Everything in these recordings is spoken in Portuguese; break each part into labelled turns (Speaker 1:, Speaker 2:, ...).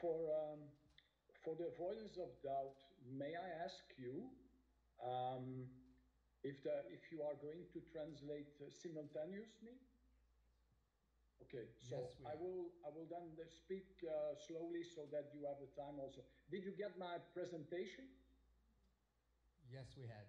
Speaker 1: for the avoidance of doubt, may I ask you if you are going to translate simultaneously? Okay, so
Speaker 2: yes,
Speaker 1: I will then speak slowly so that you have the time also. Did you get my presentation?
Speaker 2: Yes, we had.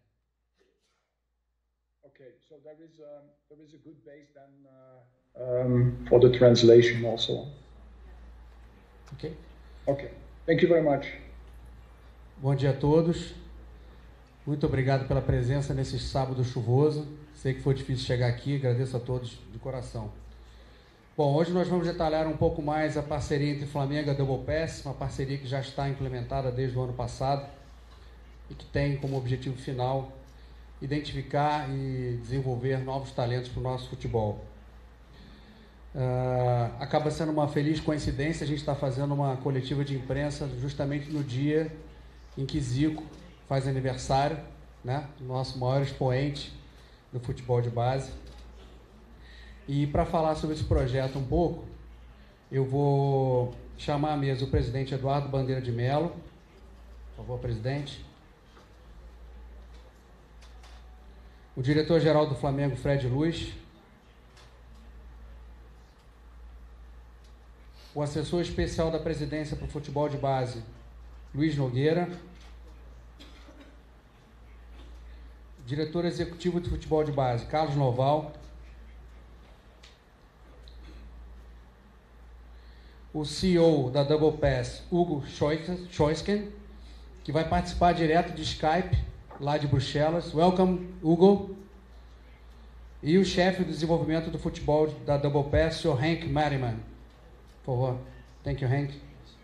Speaker 1: Okay, so there is a good base then for the translation also.
Speaker 2: Ok.
Speaker 1: Okay, thank you very much.
Speaker 2: Bom dia a todos. Muito obrigado pela presença nesse sábado chuvoso. Sei que foi difícil chegar aqui, agradeço a todos de coração. Bom, hoje nós vamos detalhar um pouco mais a parceria entre Flamengo e a Double Pass, uma parceria que já está implementada desde o ano passado e que tem como objetivo final identificar e desenvolver novos talentos para o nosso futebol. Acaba sendo uma feliz coincidência a gente estar fazendo uma coletiva de imprensa justamente no dia em que Zico faz aniversário, né? Nosso maior expoente do futebol de base. E para falar sobre esse projeto um pouco, eu vou chamar à mesa o presidente Eduardo Bandeira de Mello. Por favor, presidente. O diretor-geral do Flamengo, Fred Luz. O assessor especial da presidência para o futebol de base, Luiz Nogueira. Diretor executivo de futebol de base, Carlos Noval. O CEO da Double Pass, Hugo Scheusken, que vai participar direto de Skype, lá de Bruxelas. Welcome, Hugo. E o chefe de desenvolvimento do futebol da Double Pass, o Henk Merriman. Por favor. Thank you, Henk.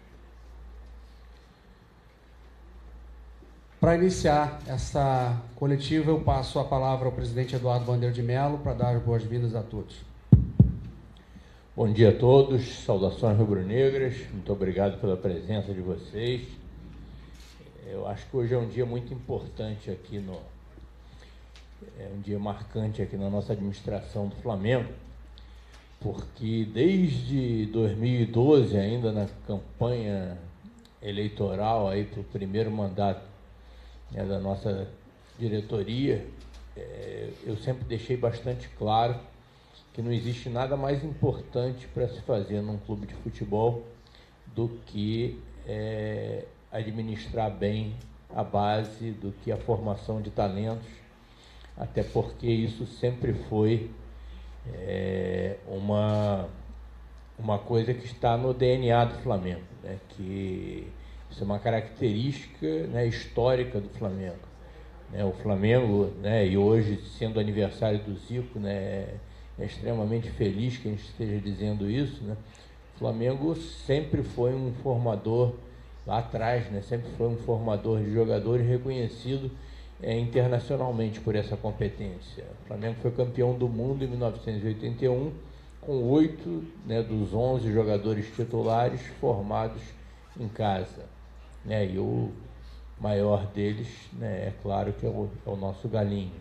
Speaker 2: Para iniciar essa coletiva, eu passo a palavra ao presidente Eduardo Bandeira de Mello para dar as boas-vindas a todos.
Speaker 3: Bom dia a todos, saudações rubro-negras, muito obrigado pela presença de vocês. Eu acho que hoje é um dia muito importante aqui é um dia marcante aqui na nossa administração do Flamengo, porque desde 2012, ainda na campanha eleitoral aí para o primeiro mandato da nossa diretoria, eu sempre deixei bastante claro que não existe nada mais importante para se fazer num clube de futebol do que administrar bem a base, do que a formação de talentos, até porque isso sempre foi uma coisa que está no DNA do Flamengo, né? Que isso é uma característica, né, histórica do Flamengo, né? O Flamengo, né, e hoje sendo aniversário do Zico, né, é extremamente feliz que a gente esteja dizendo isso, né? O Flamengo sempre foi um formador, lá atrás, né, sempre foi um formador de jogadores reconhecido internacionalmente por essa competência. O Flamengo foi campeão do mundo em 1981, com 8, né, dos 11 jogadores titulares formados em casa, né? E o maior deles, né, é claro que é o nosso Galinho.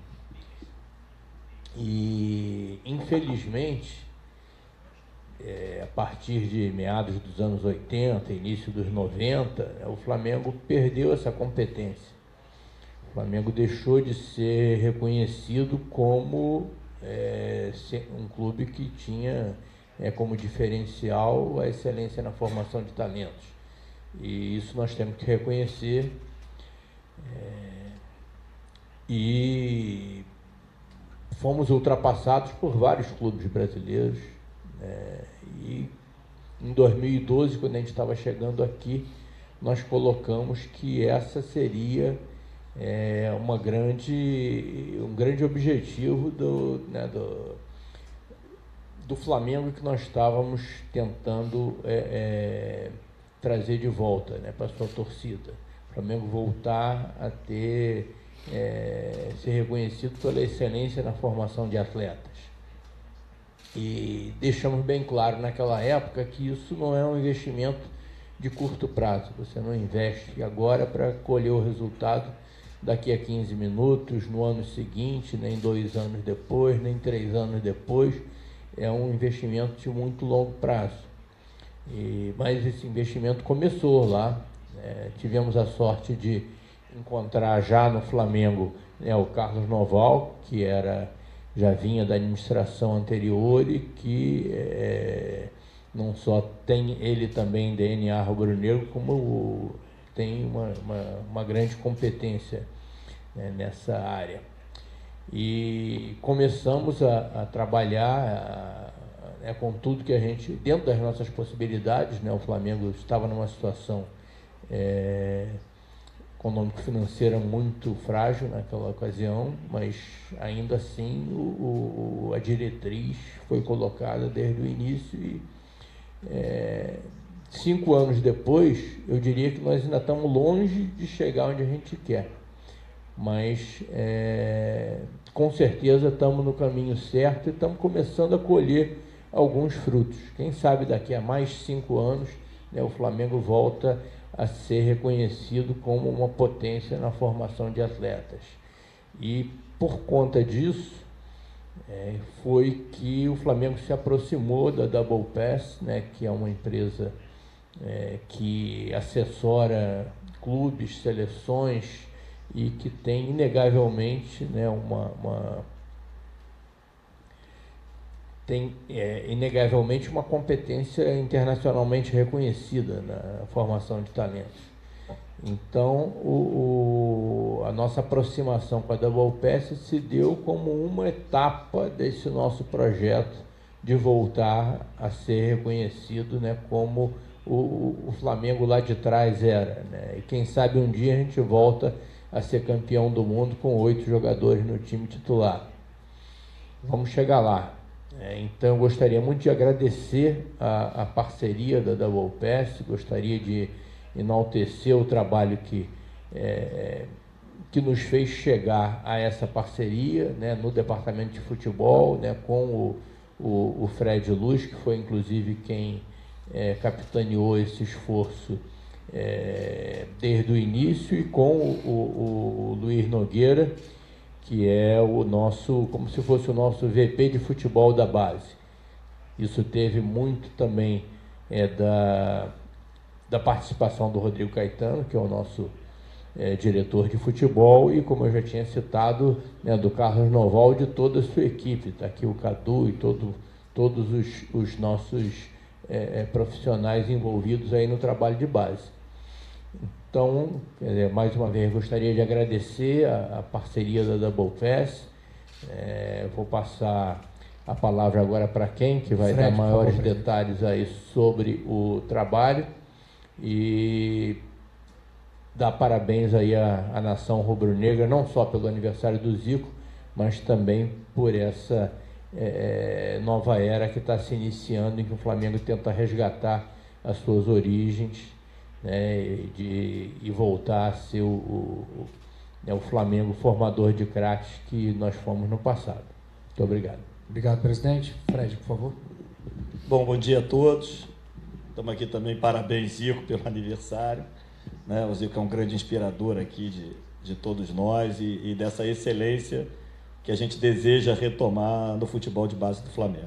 Speaker 3: E, infelizmente, a partir de meados dos anos 80, início dos 90, o Flamengo perdeu essa competência. O Flamengo deixou de ser reconhecido como um clube que tinha como diferencial a excelência na formação de talentos. E isso nós temos que reconhecer. E fomos ultrapassados por vários clubes brasileiros. E em 2012, quando a gente estava chegando aqui, nós colocamos que essa seria um grande objetivo do Flamengo, que nós estávamos tentando trazer de volta, né, para a sua torcida. O Flamengo voltar a ser reconhecido pela excelência na formação de atletas. E deixamos bem claro naquela época que isso não é um investimento de curto prazo. Você não investe agora para colher o resultado daqui a 15 minutos, no ano seguinte, nem 2 anos depois, nem 3 anos depois. É um investimento de muito longo prazo. Mas esse investimento começou lá. Tivemos a sorte de encontrar já no Flamengo, né, o Carlos Noval, que já vinha da administração anterior e que não só tem ele também DNA rubro-negro, como tem uma grande competência, né, nessa área. E começamos a trabalhar com tudo que a gente, dentro das nossas possibilidades, né? O Flamengo estava numa situação econômico-financeira muito frágil naquela ocasião, mas ainda assim a diretriz foi colocada desde o início e 5 anos depois, eu diria que nós ainda estamos longe de chegar onde a gente quer, mas com certeza estamos no caminho certo e estamos começando a colher alguns frutos. Quem sabe daqui a mais 5 anos, né, o Flamengo volta a ser reconhecido como uma potência na formação de atletas. E por conta disso, foi que o Flamengo se aproximou da Double Pass, né, que é uma empresa que assessora clubes, seleções e que tem inegavelmente, né, inegavelmente uma competência internacionalmente reconhecida na formação de talentos. Então, a nossa aproximação com a Double Pass se deu como uma etapa desse nosso projeto de voltar a ser reconhecido, né, como o Flamengo lá de trás era, né? E quem sabe um dia a gente volta a ser campeão do mundo com 8 jogadores no time titular. Vamos chegar lá. Então, eu gostaria muito de agradecer a parceria da Double Pass, gostaria de enaltecer o trabalho que nos fez chegar a essa parceria, né, no departamento de futebol, né, com o Fred Luz, que foi inclusive quem capitaneou esse esforço desde o início, e com o Luiz Nogueira, que é o nosso, como se fosse o nosso VP de futebol da base. Isso teve muito também da participação do Rodrigo Caetano, que é o nosso diretor de futebol, e, como eu já tinha citado, né, do Carlos Noval, de toda a sua equipe. Está aqui o Cadu e todos os nossos profissionais envolvidos aí no trabalho de base. Então, mais uma vez, gostaria de agradecer a parceria da Double Pass. Vou passar a palavra agora para quem que vai dar maiores detalhes aí sobre o trabalho e dar parabéns aí à nação rubro-negra, não só pelo aniversário do Zico, mas também por essa nova era que está se iniciando, em que o Flamengo tenta resgatar as suas origens, né, e voltar a ser o Flamengo formador de craques que nós fomos no passado. Muito obrigado.
Speaker 2: Obrigado, presidente. Fred, por favor.
Speaker 4: Bom dia a todos. Estamos aqui também, parabéns, Zico, pelo aniversário, né? O Zico é um grande inspirador aqui de todos nós e dessa excelência que a gente deseja retomar no futebol de base do Flamengo.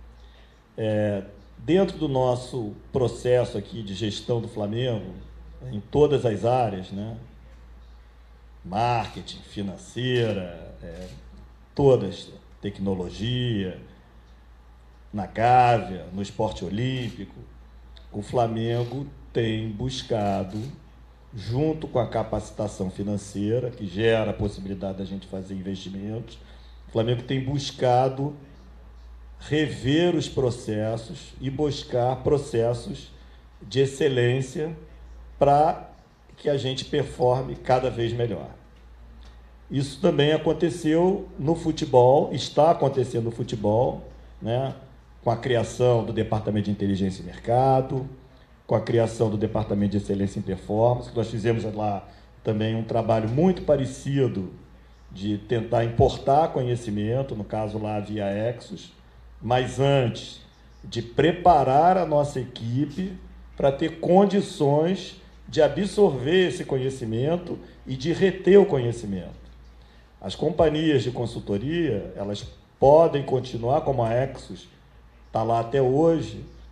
Speaker 4: Dentro do nosso processo aqui de gestão do Flamengo, em todas as áreas, né? Marketing, financeira, todas, tecnologia, na Gávea, no esporte olímpico, o Flamengo tem buscado, junto com a capacitação financeira, que gera a possibilidade da gente fazer investimentos, o Flamengo tem buscado rever os processos e buscar processos de excelência para que a gente performe cada vez melhor. Isso também aconteceu no futebol, está acontecendo no futebol, né? Com a criação do Departamento de Inteligência e Mercado, com a criação do Departamento de Excelência em Performance, que nós fizemos lá também um trabalho muito parecido de tentar importar conhecimento, no caso lá via Exos, mas antes de preparar a nossa equipe para ter condições de absorver esse conhecimento e de reter o conhecimento. As companhias de consultoria, elas podem continuar, como a Exos está lá até hoje,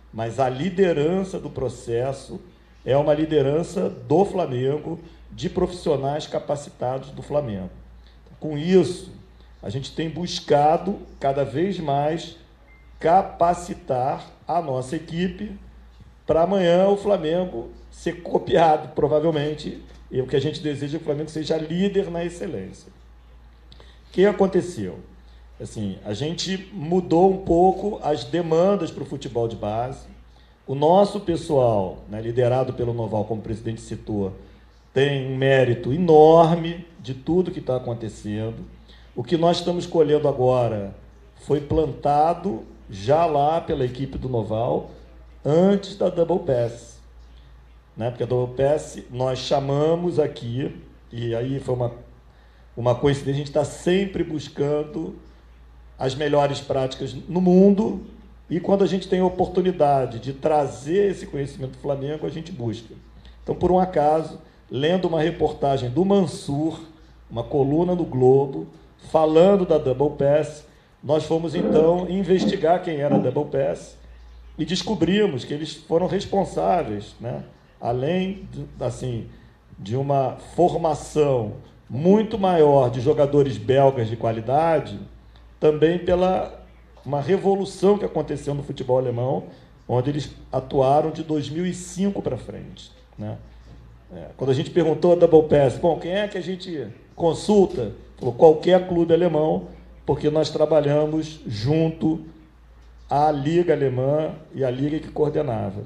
Speaker 4: mas a liderança do processo é uma liderança do Flamengo, de profissionais capacitados do Flamengo. Com isso, a gente tem buscado cada vez mais capacitar a nossa equipe para amanhã o Flamengo ser copiado, provavelmente, e o que a gente deseja é que o Flamengo seja líder na excelência. O que aconteceu? Assim, a gente mudou um pouco as demandas para o futebol de base. O nosso pessoal, né, liderado pelo Noval, como o presidente citou, tem um mérito enorme de tudo que está acontecendo. O que nós estamos colhendo agora foi plantado já lá pela equipe do Noval, antes da Double Pass. Né? Porque a Double Pass nós chamamos aqui, e aí foi uma coincidência, a gente está sempre buscando as melhores práticas no mundo, e quando a gente tem a oportunidade de trazer esse conhecimento do Flamengo, a gente busca. Então, por um acaso, lendo uma reportagem do Mansur, uma coluna no Globo, falando da Double Pass, nós fomos, então, investigar quem era a Double Pass e descobrimos que eles foram responsáveis, né? Além de uma formação muito maior de jogadores belgas de qualidade, também pela uma revolução que aconteceu no futebol alemão, onde eles atuaram de 2005 para frente, né? Quando a gente perguntou a Double Pass, bom, quem é que a gente consulta? Falou, qualquer clube alemão, porque nós trabalhamos junto à Liga Alemã e à Liga que coordenava.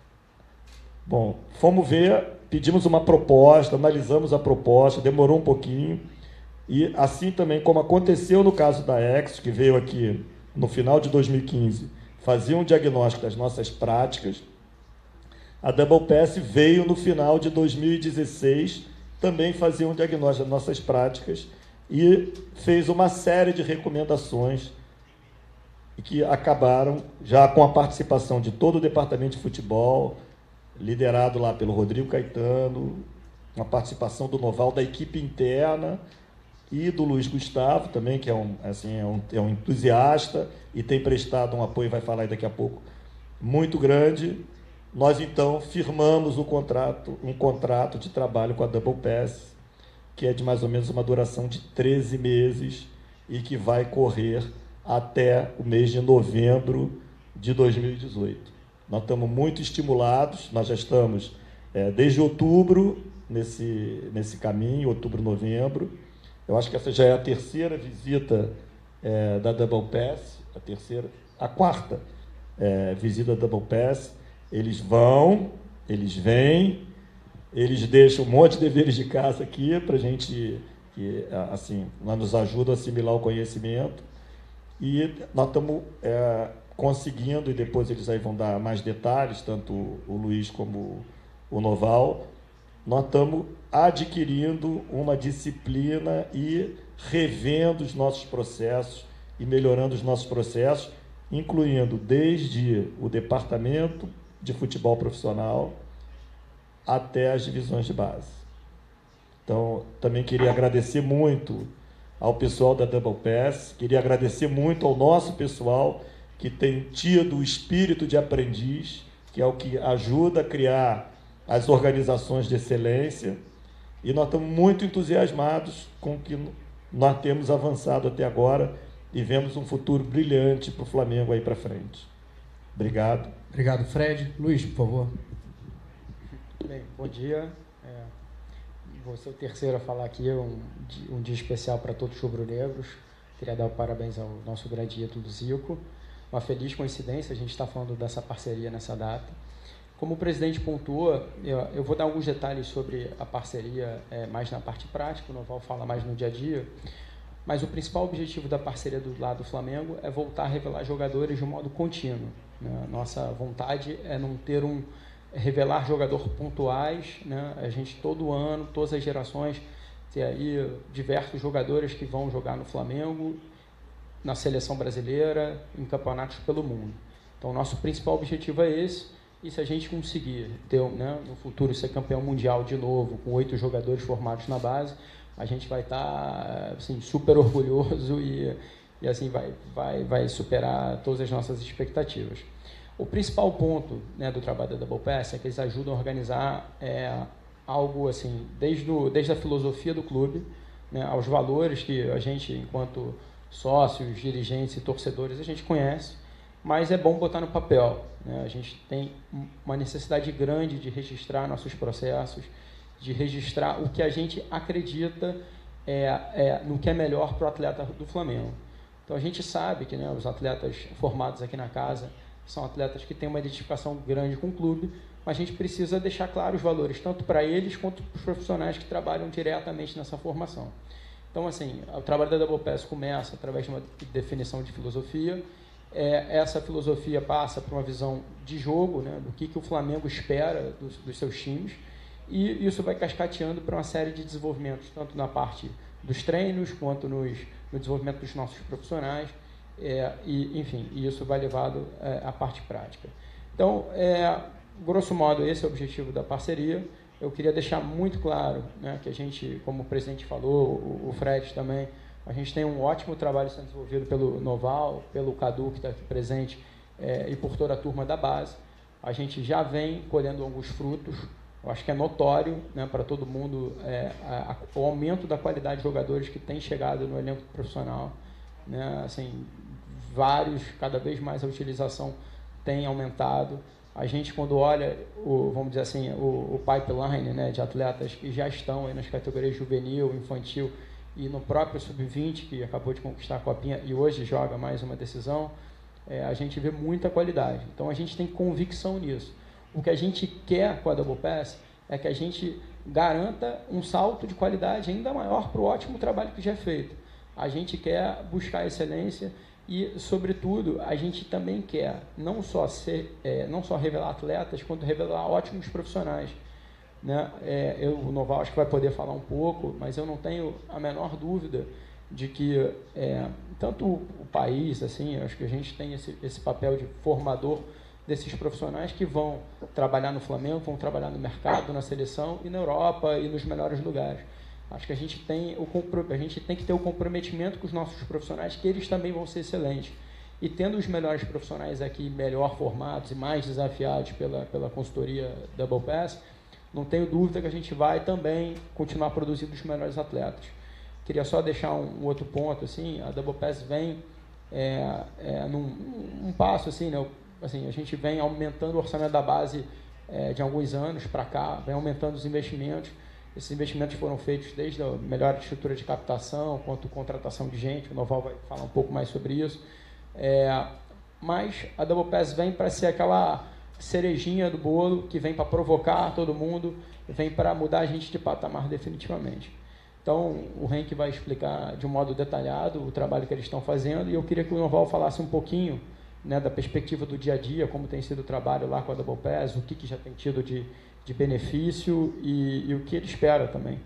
Speaker 4: Bom, fomos ver, pedimos uma proposta, analisamos a proposta, demorou um pouquinho, e assim também como aconteceu no caso da Exo, que veio aqui no final de 2015, fazia um diagnóstico das nossas práticas, a Double Pass veio no final de 2016, também fazia um diagnóstico das nossas práticas e fez uma série de recomendações que acabaram já com a participação de todo o departamento de futebol, liderado lá pelo Rodrigo Caetano, uma participação do Noval, da equipe interna e do Luiz Gustavo também, que é um entusiasta e tem prestado um apoio, vai falar aí daqui a pouco, muito grande. Nós, então, firmamos um contrato de trabalho com a Double Pass, que é de mais ou menos uma duração de 13 meses e que vai correr até o mês de novembro de 2018. Nós estamos muito estimulados, nós já estamos desde outubro nesse caminho, outubro, novembro. Eu acho que essa já é a terceira visita da Double Pass, a quarta visita da Double Pass. Eles vão, eles vêm, eles deixam um monte de deveres de casa aqui para a gente, assim, nos ajuda a assimilar o conhecimento. E nós estamos conseguindo, e depois eles aí vão dar mais detalhes, tanto o Luiz como o Noval, nós estamos adquirindo uma disciplina e revendo os nossos processos e melhorando os nossos processos, incluindo desde o departamento de futebol profissional até as divisões de base. Então, também queria agradecer muito ao pessoal da Double Pass, queria agradecer muito ao nosso pessoal que tem tido o espírito de aprendiz, que é o que ajuda a criar as organizações de excelência, e nós estamos muito entusiasmados com o que nós temos avançado até agora e vemos um futuro brilhante para o Flamengo aí para frente. Obrigado.
Speaker 2: Obrigado, Fred. Luiz, por favor.
Speaker 5: Bem, bom dia. Vou ser o terceiro a falar aqui, um dia especial para todos os rubro-negros. Queria dar parabéns ao nosso grande ídolo Zico. Uma feliz coincidência, a gente está falando dessa parceria nessa data. Como o presidente pontuou, eu vou dar alguns detalhes sobre a parceria mais na parte prática, o Noval fala mais no dia a dia, mas o principal objetivo da parceria do lado do Flamengo é voltar a revelar jogadores de um modo contínuo, né? Nossa vontade é não ter revelar jogadores pontuais, né? A gente todo ano, todas as gerações, ter aí diversos jogadores que vão jogar no Flamengo, na seleção brasileira, em campeonatos pelo mundo. Então, nosso principal objetivo é esse, e se a gente conseguir ter, né, no futuro ser campeão mundial de novo, com 8 jogadores formados na base, a gente vai estar assim, super orgulhoso e assim vai superar todas as nossas expectativas. O principal ponto, né, do trabalho da Double Pass é que eles ajudam a organizar algo assim, desde a filosofia do clube, né, aos valores que a gente, enquanto sócios, dirigentes e torcedores, a gente conhece, mas é bom botar no papel, né? A gente tem uma necessidade grande de registrar nossos processos, de registrar o que a gente acredita no que é melhor para o atleta do Flamengo. Então a gente sabe que, né, os atletas formados aqui na casa são atletas que têm uma identificação grande com o clube, mas a gente precisa deixar claros os valores, tanto para eles quanto para os profissionais que trabalham diretamente nessa formação. Então, assim, o trabalho da Double Pass começa através de uma definição de filosofia. Essa filosofia passa por uma visão de jogo, né, do que o Flamengo espera dos seus times, e isso vai cascateando para uma série de desenvolvimentos, tanto na parte dos treinos, quanto no desenvolvimento dos nossos profissionais, enfim, e isso vai levado à parte prática. Então, grosso modo, esse é o objetivo da parceria. Eu queria deixar muito claro, né, que a gente, como o presidente falou, o Fred também, a gente tem um ótimo trabalho sendo desenvolvido pelo Noval, pelo Cadu, que está aqui presente, e por toda a turma da base. A gente já vem colhendo alguns frutos. Eu acho que é notório, né, para todo mundo, o aumento da qualidade de jogadores que tem chegado no elenco profissional, né, assim, vários, cada vez mais a utilização tem aumentado. A gente, quando olha, vamos dizer assim, o pipeline, né, de atletas que já estão aí nas categorias juvenil, infantil e no próprio sub-20, que acabou de conquistar a Copinha e hoje joga mais uma decisão, a gente vê muita qualidade. Então a gente tem convicção nisso. O que a gente quer com a Double Pass é que a gente garanta um salto de qualidade ainda maior para o ótimo trabalho que já é feito. A gente quer buscar excelência e, sobretudo, a gente também quer não só revelar atletas, quanto revelar ótimos profissionais, né? O Noval acho que vai poder falar um pouco, mas eu não tenho a menor dúvida de que tanto o país, assim, acho que a gente tem esse papel de formador desses profissionais que vão trabalhar no Flamengo, vão trabalhar no mercado, na seleção e na Europa e nos melhores lugares. Acho que a gente tem que ter o comprometimento com os nossos profissionais, que eles também vão ser excelentes. E tendo os melhores profissionais aqui melhor formados e mais desafiados pela consultoria Double Pass, não tenho dúvida que a gente vai também continuar produzindo os melhores atletas. Queria só deixar um outro ponto, assim, a Double Pass vem num passo, assim, né? Assim, a gente vem aumentando o orçamento da base de alguns anos para cá, vem aumentando os investimentos. Esses investimentos foram feitos desde a melhor estrutura de captação, quanto contratação de gente. O Noval vai falar um pouco mais sobre isso. Mas a Double Pass vem para ser aquela cerejinha do bolo que vem para provocar todo mundo, vem para mudar a gente de patamar definitivamente. Então, o Henk vai explicar de um modo detalhado o trabalho que eles estão fazendo, e eu queria que o Noval falasse um pouquinho, né, da perspectiva do dia a dia, como tem sido o trabalho lá com a Double Pass, o que já tem tido de benefício e o que ele espera também.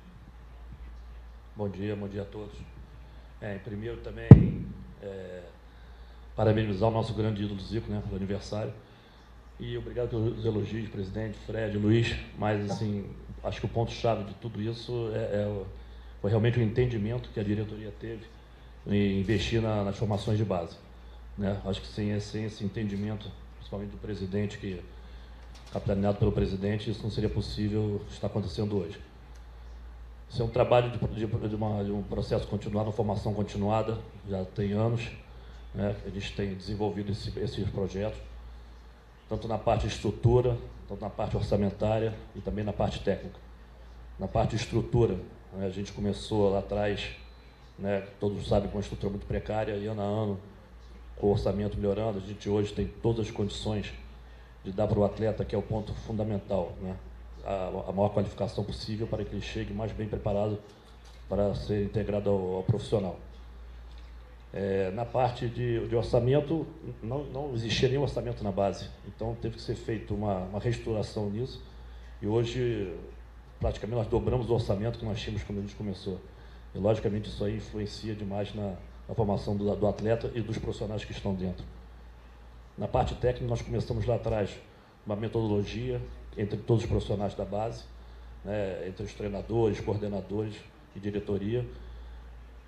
Speaker 6: Bom dia a todos. Primeiro também parabenizar o nosso grande ídolo Zico, né, pelo aniversário. E obrigado pelos elogios, presidente, Fred, Luiz. Mas, assim, acho que o ponto-chave de tudo isso foi realmente o entendimento que a diretoria teve em investir nas formações de base, né? Acho que sem esse entendimento, principalmente do presidente, capitaneado pelo presidente, isso não seria possível estar acontecendo hoje. Isso é um trabalho de um processo continuado, uma formação continuada, já tem anos, né? A gente tem desenvolvido esses projetos, tanto na parte de estrutura, tanto na parte orçamentária e também na parte técnica. Na parte de estrutura, né, a gente começou lá atrás, né, todos sabem, com uma estrutura muito precária, e ano a ano, com o orçamento melhorando, a gente hoje tem todas as condições de dar para o atleta, que é o ponto fundamental, né, a maior qualificação possível para que ele chegue mais bem preparado para ser integrado ao profissional. Na parte de orçamento, não existia nenhum orçamento na base, então teve que ser feita uma reestruturação nisso, e hoje praticamente nós dobramos o orçamento que nós tínhamos quando a gente começou. E logicamente isso aí influencia demais na formação do atleta e dos profissionais que estão dentro. Na parte técnica, nós começamos lá atrás uma metodologia entre todos os profissionais da base, né, entre os treinadores, coordenadores e diretoria,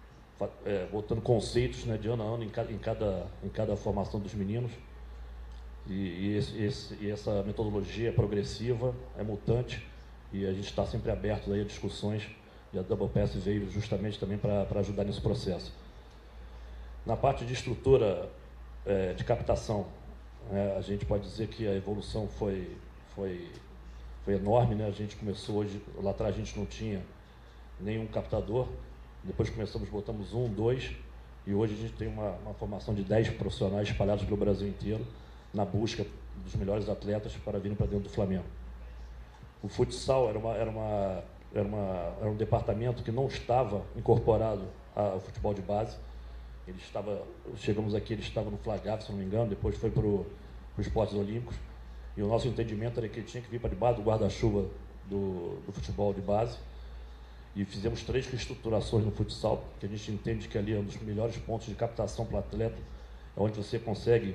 Speaker 6: botando conceitos, né, de ano a ano em cada formação dos meninos. E essa metodologia é progressiva, é mutante, e a gente está sempre aberto aí a discussões, e a Double Pass veio justamente também para ajudar nesse processo. Na parte de estrutura de captação, a gente pode dizer que a evolução foi enorme, né? A gente começou hoje, lá atrás a gente não tinha nenhum captador, depois botamos 1, 2, e hoje a gente tem uma formação de 10 profissionais espalhados pelo Brasil inteiro, na busca dos melhores atletas para virem para dentro do Flamengo. O futsal era um departamento que não estava incorporado ao futebol de base. Chegamos aqui, ele estava no Flagaf, se não me engano, depois foi para os esportes olímpicos, e o nosso entendimento era que ele tinha que vir para debaixo do guarda-chuva do futebol de base, e fizemos 3 reestruturações no futsal, que a gente entende que ali é um dos melhores pontos de captação para o atleta, é onde você consegue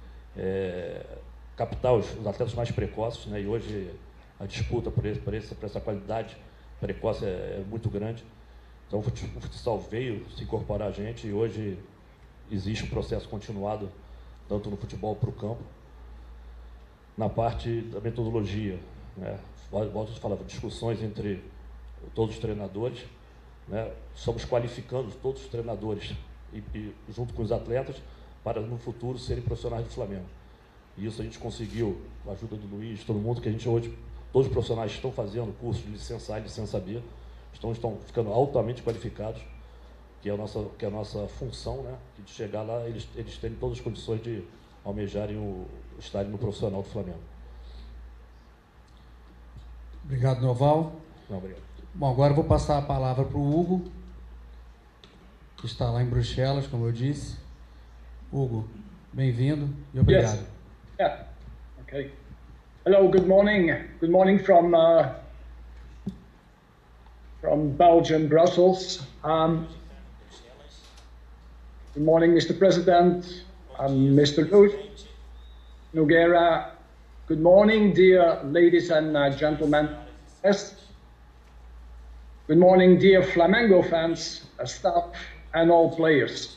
Speaker 6: captar os atletas mais precoces, né? E hoje a disputa por essa qualidade precoce é muito grande. Então o futsal veio se incorporar a gente, e hoje existe um processo continuado, tanto no futebol para o campo. Na parte da metodologia, né? Volto a falar, discussões entre todos os treinadores, né? Estamos qualificando todos os treinadores e junto com os atletas para no futuro serem profissionais do Flamengo. E isso a gente conseguiu, com a ajuda do Luiz, todo mundo, que a gente hoje, todos os profissionais estão fazendo curso de licença A e licença B, estão ficando altamente qualificados, que é a nossa função, né? De chegar lá, eles terem todas as condições de almejarem estarem no profissional do Flamengo.
Speaker 2: Obrigado, Noval.
Speaker 6: Não, obrigado.
Speaker 2: Bom, agora eu vou passar a palavra para o Hugo, que está lá em Bruxelas, como eu disse. Hugo, bem-vindo e obrigado.
Speaker 1: Yes. Yeah. Okay. Hello. Good morning. Good morning from Belgium, Brussels. Good morning, Mr. President, Mr. Nogueira. Good morning, dear ladies and gentlemen. Yes. Good morning, dear Flamengo fans, staff, and all players.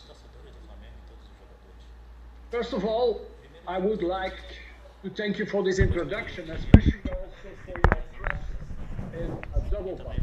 Speaker 1: First of all, I would like to thank you for this introduction, especially also for your trust in a Double Pass.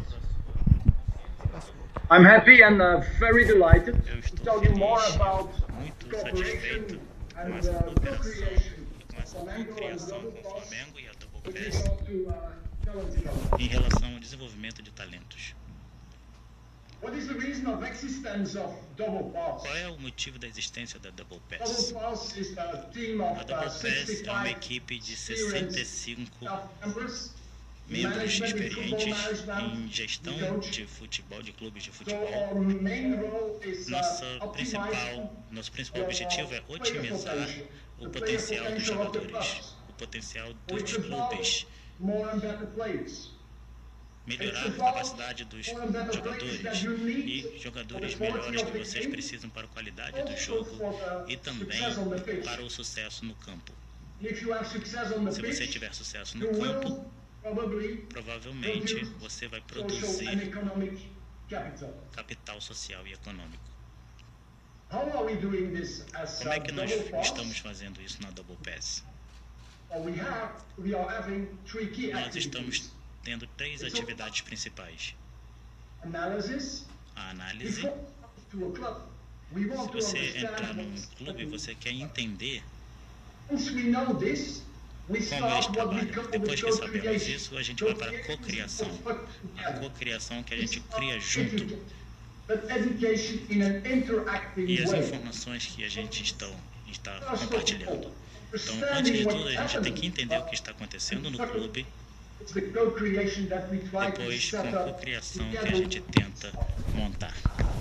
Speaker 1: I'm happy and very delighted to tell you more about cooperation and co-creation of Flamengo and Double Pass with regard to talent development.
Speaker 7: Em relação ao desenvolvimento de talentos.
Speaker 1: What is the reason of existence of Double Pass?
Speaker 7: Qual é o motivo da existência da Double
Speaker 1: Double
Speaker 7: Pass?
Speaker 1: Pass is a team of
Speaker 7: A Double Pass é uma
Speaker 1: 65
Speaker 7: equipe de 65
Speaker 1: staff members,
Speaker 7: membros
Speaker 1: management in football
Speaker 7: experientes
Speaker 1: management,
Speaker 7: em gestão
Speaker 1: coach.
Speaker 7: de futebol, de clubes de
Speaker 1: So
Speaker 7: futebol.
Speaker 1: our main role is
Speaker 7: Nosso principal objetivo é otimizar o potencial dos jogadores, o potencial dos clubes,
Speaker 1: more and better players.
Speaker 7: melhorar a capacidade dos jogadores e jogadores melhores que vocês precisam para a qualidade do jogo e também para o sucesso no campo.
Speaker 1: If you have success on the
Speaker 7: Se você
Speaker 1: pitch,
Speaker 7: tiver sucesso
Speaker 1: you
Speaker 7: no
Speaker 1: will
Speaker 7: campo,
Speaker 1: probably
Speaker 7: provavelmente
Speaker 1: produce
Speaker 7: você vai
Speaker 1: social and
Speaker 7: produzir
Speaker 1: economic capital.
Speaker 7: capital social e econômico.
Speaker 1: How are we doing this as
Speaker 7: Como é que nós
Speaker 1: Double Pass?
Speaker 7: estamos fazendo isso na Double Pass?
Speaker 1: We are having 3 key
Speaker 7: Nós
Speaker 1: activities.
Speaker 7: estamos tendo 3 atividades principais.
Speaker 1: Analysis.
Speaker 7: A análise.
Speaker 1: Before to a club, we want
Speaker 7: Se
Speaker 1: to
Speaker 7: você
Speaker 1: understand
Speaker 7: entrar num
Speaker 1: what's
Speaker 7: clube,
Speaker 1: happening.
Speaker 7: você quer entender
Speaker 1: Once we know this, we
Speaker 7: como eles
Speaker 1: start what we
Speaker 7: trabalham.
Speaker 1: call
Speaker 7: Depois
Speaker 1: the
Speaker 7: que sabemos
Speaker 1: co-creation.
Speaker 7: isso, a gente vai para a cocriação. A cocriação que a gente cria junto.
Speaker 1: But education in an interactive
Speaker 7: E as
Speaker 1: way.
Speaker 7: informações que a gente está compartilhando. Então, antes de tudo, a gente tem que entender o que está acontecendo no clube.
Speaker 1: It's the co-creation that we try to
Speaker 7: Depois, com
Speaker 1: set
Speaker 7: a
Speaker 1: up
Speaker 7: cocriação que a
Speaker 1: together.
Speaker 7: gente tenta montar.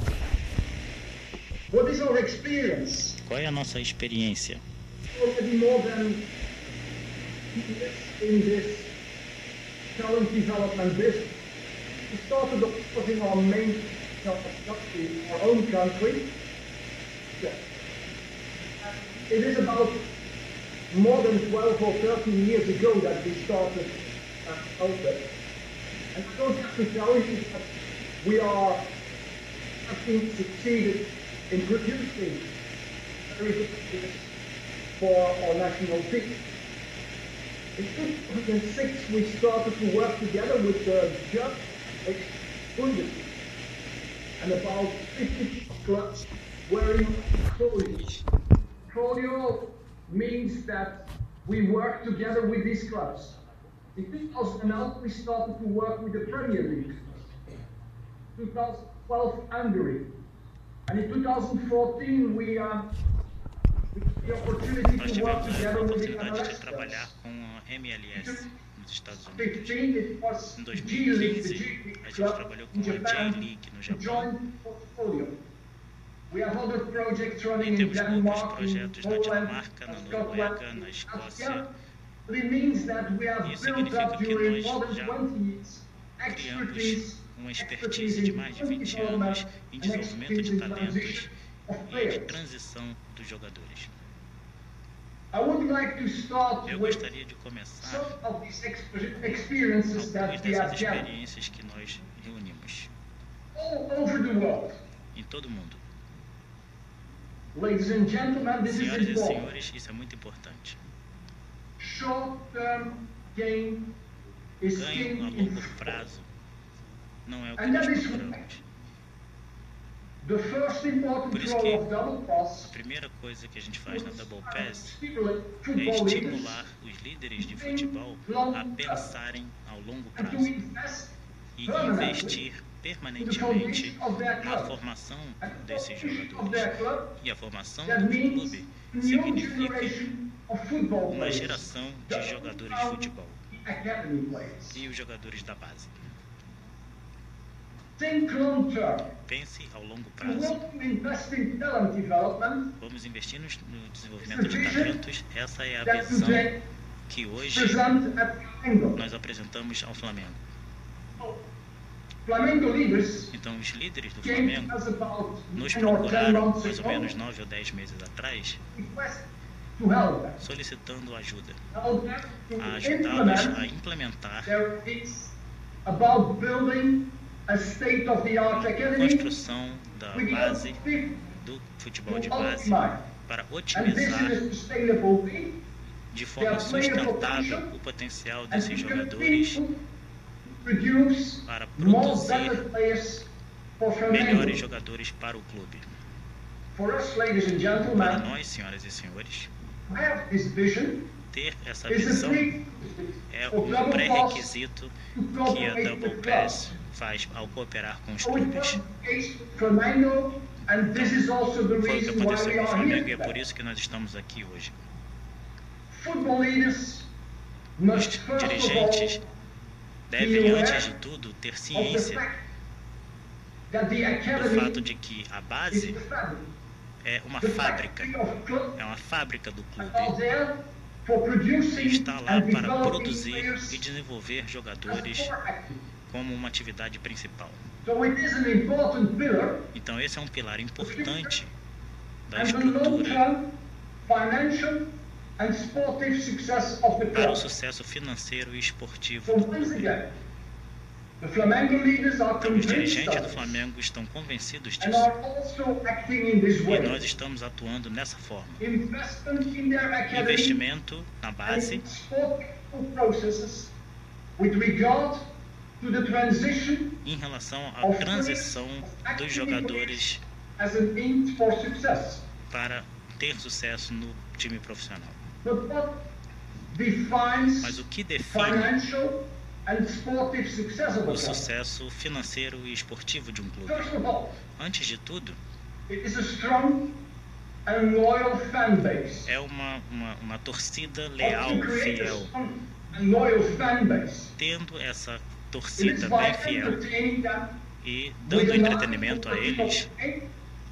Speaker 1: What is our experience?
Speaker 7: Qual é a nossa experiência?
Speaker 1: Already more than years in this talent development business. We started off putting our main country, our own country. It is about more than 12 or 13 years ago that we started Open. And I don't have to tell you that we have succeeded in producing very good players for our national team. In 2006, we started to work together with the Dutch Bundesliga, and about 50 clubs were in folio. Folio means that we work together with these clubs. In 2012, we started to work with the Premier League. 2012, Hungary. And in 2014, we had the opportunity
Speaker 7: Nós
Speaker 1: to work
Speaker 7: tivemos a
Speaker 1: together with the
Speaker 7: oportunidade de
Speaker 1: MLS.
Speaker 7: trabalhar com a MLS nos Estados Unidos.
Speaker 1: 2015, it was
Speaker 7: Em
Speaker 1: the G League, the
Speaker 7: 2015,
Speaker 1: G
Speaker 7: a gente
Speaker 1: Club
Speaker 7: trabalhou
Speaker 1: in
Speaker 7: com a
Speaker 1: Japan
Speaker 7: J-League no
Speaker 1: to
Speaker 7: Japão.
Speaker 1: join portfolio. We have other projects running
Speaker 7: E
Speaker 1: in
Speaker 7: temos outros
Speaker 1: Denmark, in
Speaker 7: projetos na
Speaker 1: Poland,
Speaker 7: Dinamarca, na
Speaker 1: Scotland,
Speaker 7: Noruega, na Escócia.
Speaker 1: It means that we have
Speaker 7: Isso
Speaker 1: built
Speaker 7: significa
Speaker 1: up
Speaker 7: que
Speaker 1: during
Speaker 7: nós
Speaker 1: more than
Speaker 7: já
Speaker 1: 20 years
Speaker 7: criamos
Speaker 1: expertise
Speaker 7: uma expertise de mais de 20 anos em desenvolvimento de talentos e de transição dos jogadores.
Speaker 1: I would like to start
Speaker 7: Eu
Speaker 1: with
Speaker 7: gostaria de começar
Speaker 1: some of these experiences
Speaker 7: algumas
Speaker 1: that we
Speaker 7: dessas
Speaker 1: have gathered
Speaker 7: experiências que nós reunimos
Speaker 1: all over the world.
Speaker 7: em todo o mundo.
Speaker 1: Ladies and gentlemen, this is
Speaker 7: Senhoras e
Speaker 1: important.
Speaker 7: senhores, isso é muito importante.
Speaker 1: Short-term gain is
Speaker 7: Ganho a
Speaker 1: king in
Speaker 7: longo
Speaker 1: football.
Speaker 7: prazo não é o que
Speaker 1: And
Speaker 7: nós
Speaker 1: that is
Speaker 7: procuramos.
Speaker 1: the first important
Speaker 7: Por isso
Speaker 1: role
Speaker 7: que
Speaker 1: of double pass
Speaker 7: a primeira coisa que a gente faz na Double Pass
Speaker 1: stimulate
Speaker 7: é
Speaker 1: football leaders
Speaker 7: estimular os líderes de futebol a pensarem ao longo
Speaker 1: and to
Speaker 7: prazo
Speaker 1: invest
Speaker 7: e
Speaker 1: permanently
Speaker 7: investir
Speaker 1: in the
Speaker 7: permanentemente
Speaker 1: foundation of their
Speaker 7: na
Speaker 1: club.
Speaker 7: formação
Speaker 1: And the
Speaker 7: desses
Speaker 1: foundation of
Speaker 7: jogadores.
Speaker 1: their club,
Speaker 7: E a formação
Speaker 1: that
Speaker 7: do
Speaker 1: means
Speaker 7: clube
Speaker 1: new
Speaker 7: significa
Speaker 1: generation of football
Speaker 7: uma
Speaker 1: players.
Speaker 7: geração de
Speaker 1: that
Speaker 7: jogadores de
Speaker 1: become
Speaker 7: futebol
Speaker 1: the academy players.
Speaker 7: e os jogadores da base.
Speaker 1: Think long term.
Speaker 7: Pense ao longo
Speaker 1: We
Speaker 7: prazo.
Speaker 1: want to invest in talent development
Speaker 7: Vamos investir no desenvolvimento de talentos. Essa é a
Speaker 1: that
Speaker 7: visão
Speaker 1: today
Speaker 7: que hoje
Speaker 1: present at Flamengo.
Speaker 7: nós apresentamos ao Flamengo.
Speaker 1: Flamengo leaders
Speaker 7: Então, os líderes do
Speaker 1: came
Speaker 7: Flamengo
Speaker 1: to us about
Speaker 7: nos
Speaker 1: 9 or 10
Speaker 7: procuraram
Speaker 1: months
Speaker 7: mais ou
Speaker 1: ago,
Speaker 7: menos 9 ou 10 meses atrás,
Speaker 1: request to help them.
Speaker 7: solicitando ajuda,
Speaker 1: Help them to
Speaker 7: a ajudá-los a
Speaker 1: implement
Speaker 7: implementar
Speaker 1: their needs about building a state-of-the-art
Speaker 7: a
Speaker 1: academy
Speaker 7: construção da
Speaker 1: with the
Speaker 7: base
Speaker 1: objective
Speaker 7: do futebol de
Speaker 1: to
Speaker 7: base
Speaker 1: optimize.
Speaker 7: para
Speaker 1: And this
Speaker 7: otimizar
Speaker 1: is a sustainable thing
Speaker 7: de forma sustentável o potencial desses jogadores
Speaker 1: produce
Speaker 7: para
Speaker 1: more
Speaker 7: produzir
Speaker 1: better players for
Speaker 7: melhores
Speaker 1: Flamengo.
Speaker 7: jogadores para o clube.
Speaker 1: For us, ladies and
Speaker 7: Para
Speaker 1: gentlemen,
Speaker 7: nós, senhoras e senhores,
Speaker 1: to have this vision
Speaker 7: ter essa
Speaker 1: is a
Speaker 7: visão
Speaker 1: prerequisite
Speaker 7: é
Speaker 1: for
Speaker 7: um
Speaker 1: Double Pass
Speaker 7: pré-requisito
Speaker 1: to
Speaker 7: que a
Speaker 1: cooperate
Speaker 7: Double
Speaker 1: with
Speaker 7: Pass
Speaker 1: clubs.
Speaker 7: faz ao cooperar com os
Speaker 1: So it
Speaker 7: clubes.
Speaker 1: was the case with Flamengo, and this is also the
Speaker 7: Foi o que
Speaker 1: reason why
Speaker 7: aconteceu
Speaker 1: we
Speaker 7: com o
Speaker 1: are
Speaker 7: Flamengo e
Speaker 1: here
Speaker 7: é por
Speaker 1: today.
Speaker 7: isso que nós estamos aqui hoje.
Speaker 1: Football leaders
Speaker 7: Os
Speaker 1: must first of
Speaker 7: dirigentes
Speaker 1: all
Speaker 7: devem, antes de tudo, ter
Speaker 1: of the
Speaker 7: ciência
Speaker 1: fact that the
Speaker 7: do
Speaker 1: academy
Speaker 7: fato de que a
Speaker 1: is
Speaker 7: base
Speaker 1: the fabric.
Speaker 7: é uma
Speaker 1: The
Speaker 7: fábrica,
Speaker 1: factory of clubs
Speaker 7: é uma fábrica do
Speaker 1: are
Speaker 7: clube
Speaker 1: there for producing
Speaker 7: e está lá
Speaker 1: and
Speaker 7: para
Speaker 1: developing
Speaker 7: produzir
Speaker 1: players
Speaker 7: e desenvolver
Speaker 1: as
Speaker 7: jogadores
Speaker 1: core activity.
Speaker 7: como uma atividade principal.
Speaker 1: So it is an important pillar
Speaker 7: Então esse é um pilar importante da
Speaker 1: and the
Speaker 7: estrutura
Speaker 1: long-term financial and sportive success of the
Speaker 7: para o
Speaker 1: club.
Speaker 7: sucesso financeiro e esportivo
Speaker 1: So
Speaker 7: do
Speaker 1: once
Speaker 7: clube.
Speaker 1: again, the Flamengo leaders are
Speaker 7: Então os
Speaker 1: convinced
Speaker 7: dirigentes
Speaker 1: of
Speaker 7: do
Speaker 1: this
Speaker 7: Flamengo estão convencidos
Speaker 1: and
Speaker 7: disso.
Speaker 1: are also acting in this
Speaker 7: E
Speaker 1: way.
Speaker 7: nós estamos atuando nessa forma.
Speaker 1: Investment in their academy
Speaker 7: Investimento na
Speaker 1: and
Speaker 7: base
Speaker 1: in sporting processes with regard to the transition
Speaker 7: em relação à transição dos jogadores
Speaker 1: as an means for success.
Speaker 7: para ter sucesso no time profissional.
Speaker 1: But what defines
Speaker 7: Mas o que define
Speaker 1: financial and sportive success of a
Speaker 7: o
Speaker 1: club?
Speaker 7: sucesso financeiro e esportivo de um clube?
Speaker 1: First of all,
Speaker 7: Antes de tudo,
Speaker 1: it is a strong and loyal fan base.
Speaker 7: é uma torcida
Speaker 1: How
Speaker 7: leal,
Speaker 1: to create a
Speaker 7: fiel.
Speaker 1: strong and loyal fan base.
Speaker 7: Tendo essa
Speaker 1: It is
Speaker 7: torcida
Speaker 1: by
Speaker 7: bem fiel
Speaker 1: entertaining them
Speaker 7: e
Speaker 1: with
Speaker 7: dando
Speaker 1: an eye
Speaker 7: entretenimento a
Speaker 1: for
Speaker 7: eles
Speaker 1: game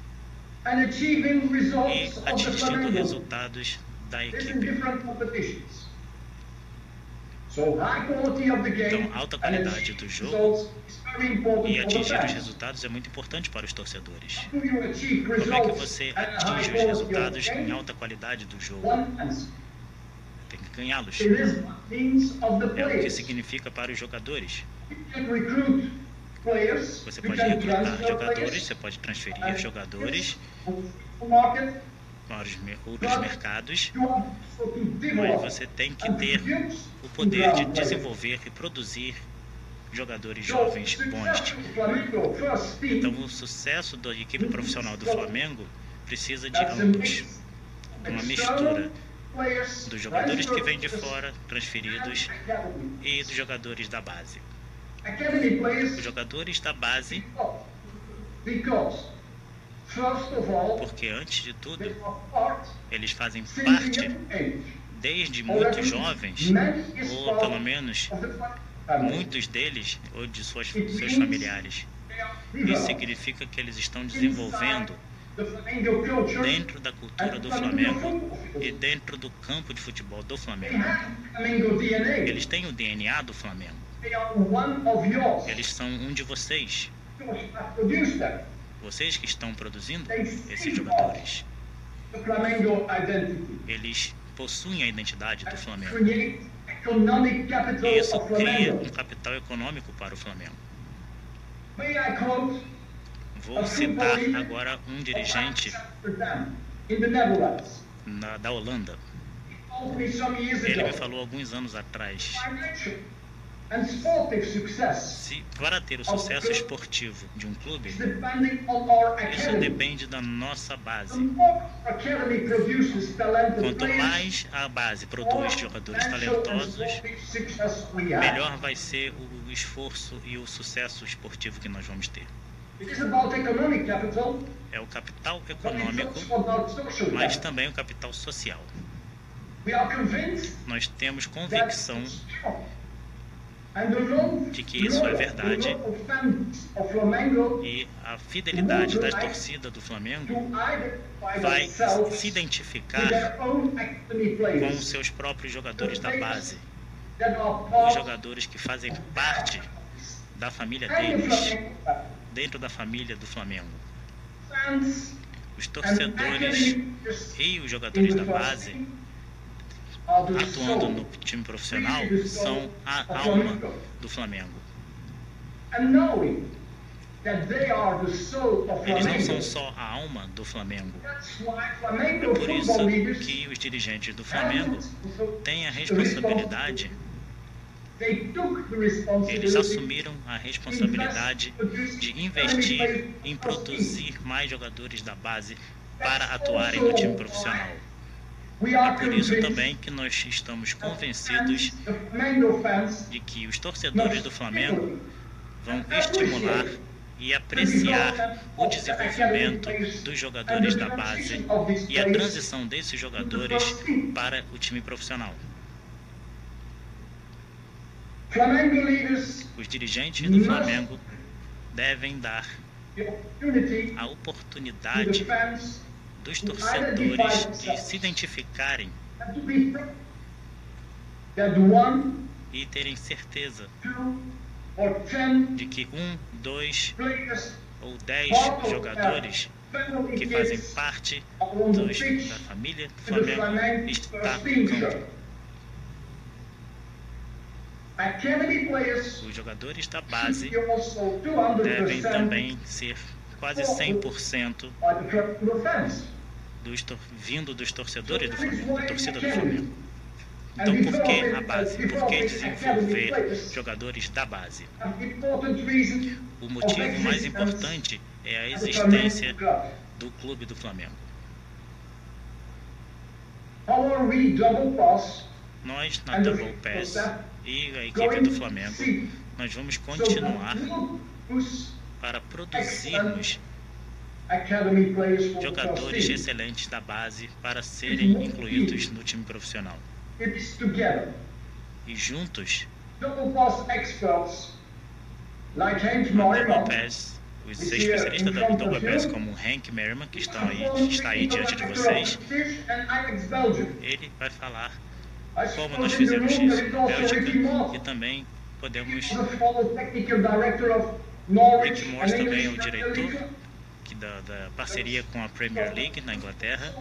Speaker 1: and achieving
Speaker 7: e
Speaker 1: results of the
Speaker 7: atingindo
Speaker 1: Flamengo
Speaker 7: resultados da
Speaker 1: this in
Speaker 7: equipe.
Speaker 1: different competitions. So high quality of the game
Speaker 7: Então, alta
Speaker 1: and
Speaker 7: qualidade
Speaker 1: its
Speaker 7: do jogo
Speaker 1: results is very important
Speaker 7: e
Speaker 1: for the
Speaker 7: atingir os
Speaker 1: fans.
Speaker 7: resultados é muito importante para os torcedores.
Speaker 1: How do you achieve
Speaker 7: Como é que
Speaker 1: results
Speaker 7: você
Speaker 1: and a high
Speaker 7: atinge os
Speaker 1: quality of
Speaker 7: resultados
Speaker 1: the
Speaker 7: em
Speaker 1: game?
Speaker 7: alta qualidade do jogo?
Speaker 1: One answer.
Speaker 7: Tem que ganhá-los.
Speaker 1: It is means of the
Speaker 7: É o que
Speaker 1: players.
Speaker 7: significa para os jogadores.
Speaker 1: You can recruit players.
Speaker 7: Você
Speaker 1: You
Speaker 7: pode
Speaker 1: can
Speaker 7: recrutar
Speaker 1: transfer
Speaker 7: jogadores,
Speaker 1: players.
Speaker 7: você pode transferir jogadores
Speaker 1: The market
Speaker 7: para os outros mercados, mas você tem que ter o poder de desenvolver e produzir jogadores jovens bons. Então, o sucesso da equipe profissional do Flamengo precisa de ambos, uma mistura dos jogadores que vêm de fora, transferidos, e dos jogadores da base. Os jogadores da base, porque antes de tudo, eles fazem parte, desde muito jovens, ou pelo menos muitos deles, ou de seus familiares. Isso significa que eles estão desenvolvendo dentro da cultura do Flamengo e dentro do campo de futebol do Flamengo. Eles têm o DNA do Flamengo. Eles são um de vocês. Vocês que estão produzindo esses jogadores. Eles possuem a identidade do Flamengo. E isso cria um capital econômico para o Flamengo. Vou citar agora um dirigente da Holanda. Ele me falou alguns anos atrás: para ter o sucesso esportivo de um clube, isso depende da nossa base. Quanto mais a base produz jogadores talentosos, melhor vai ser o esforço e o sucesso esportivo que nós vamos ter. É o capital econômico, mas também o capital social. Nós temos convicção de que isso é verdade, e a fidelidade da torcida do Flamengo vai se identificar com os seus próprios jogadores da base, os jogadores que fazem parte da família deles, dentro da família do Flamengo. Os torcedores e os jogadores da base, atuando no time profissional, são a alma do Flamengo. Eles não são só a alma do Flamengo. É por isso que os dirigentes do Flamengo têm a responsabilidade. Eles assumiram a responsabilidade de investir em produzir mais jogadores da base para atuarem no time profissional. É por isso também que nós estamos convencidos de que os torcedores do Flamengo vão estimular e apreciar o desenvolvimento dos jogadores da base e a transição desses jogadores para o time profissional. Os dirigentes do Flamengo devem dar a oportunidade dos torcedores de se identificarem e terem certeza de que 1, 2 ou 10 jogadores que fazem parte da família do Flamengo está no campo. Os jogadores da base devem também ser quase 100% vindo dos torcedores do Flamengo, da torcida do Flamengo. Então, por que a base? Por que desenvolver jogadores da base? O motivo mais importante é a existência do clube do Flamengo. Nós, na Double Pass e a equipe do Flamengo, nós vamos continuar para produzirmos jogadores excelentes da base para serem incluídos no time profissional. E juntos, na Double Pass, os especialistas da Double Pass, como o Hank Merriman, que está aí diante de vocês, ele vai falar como nós fizemos isso na Bélgica, e também podemos... Rick Morris também é o diretor da parceria com a Premier League na Inglaterra.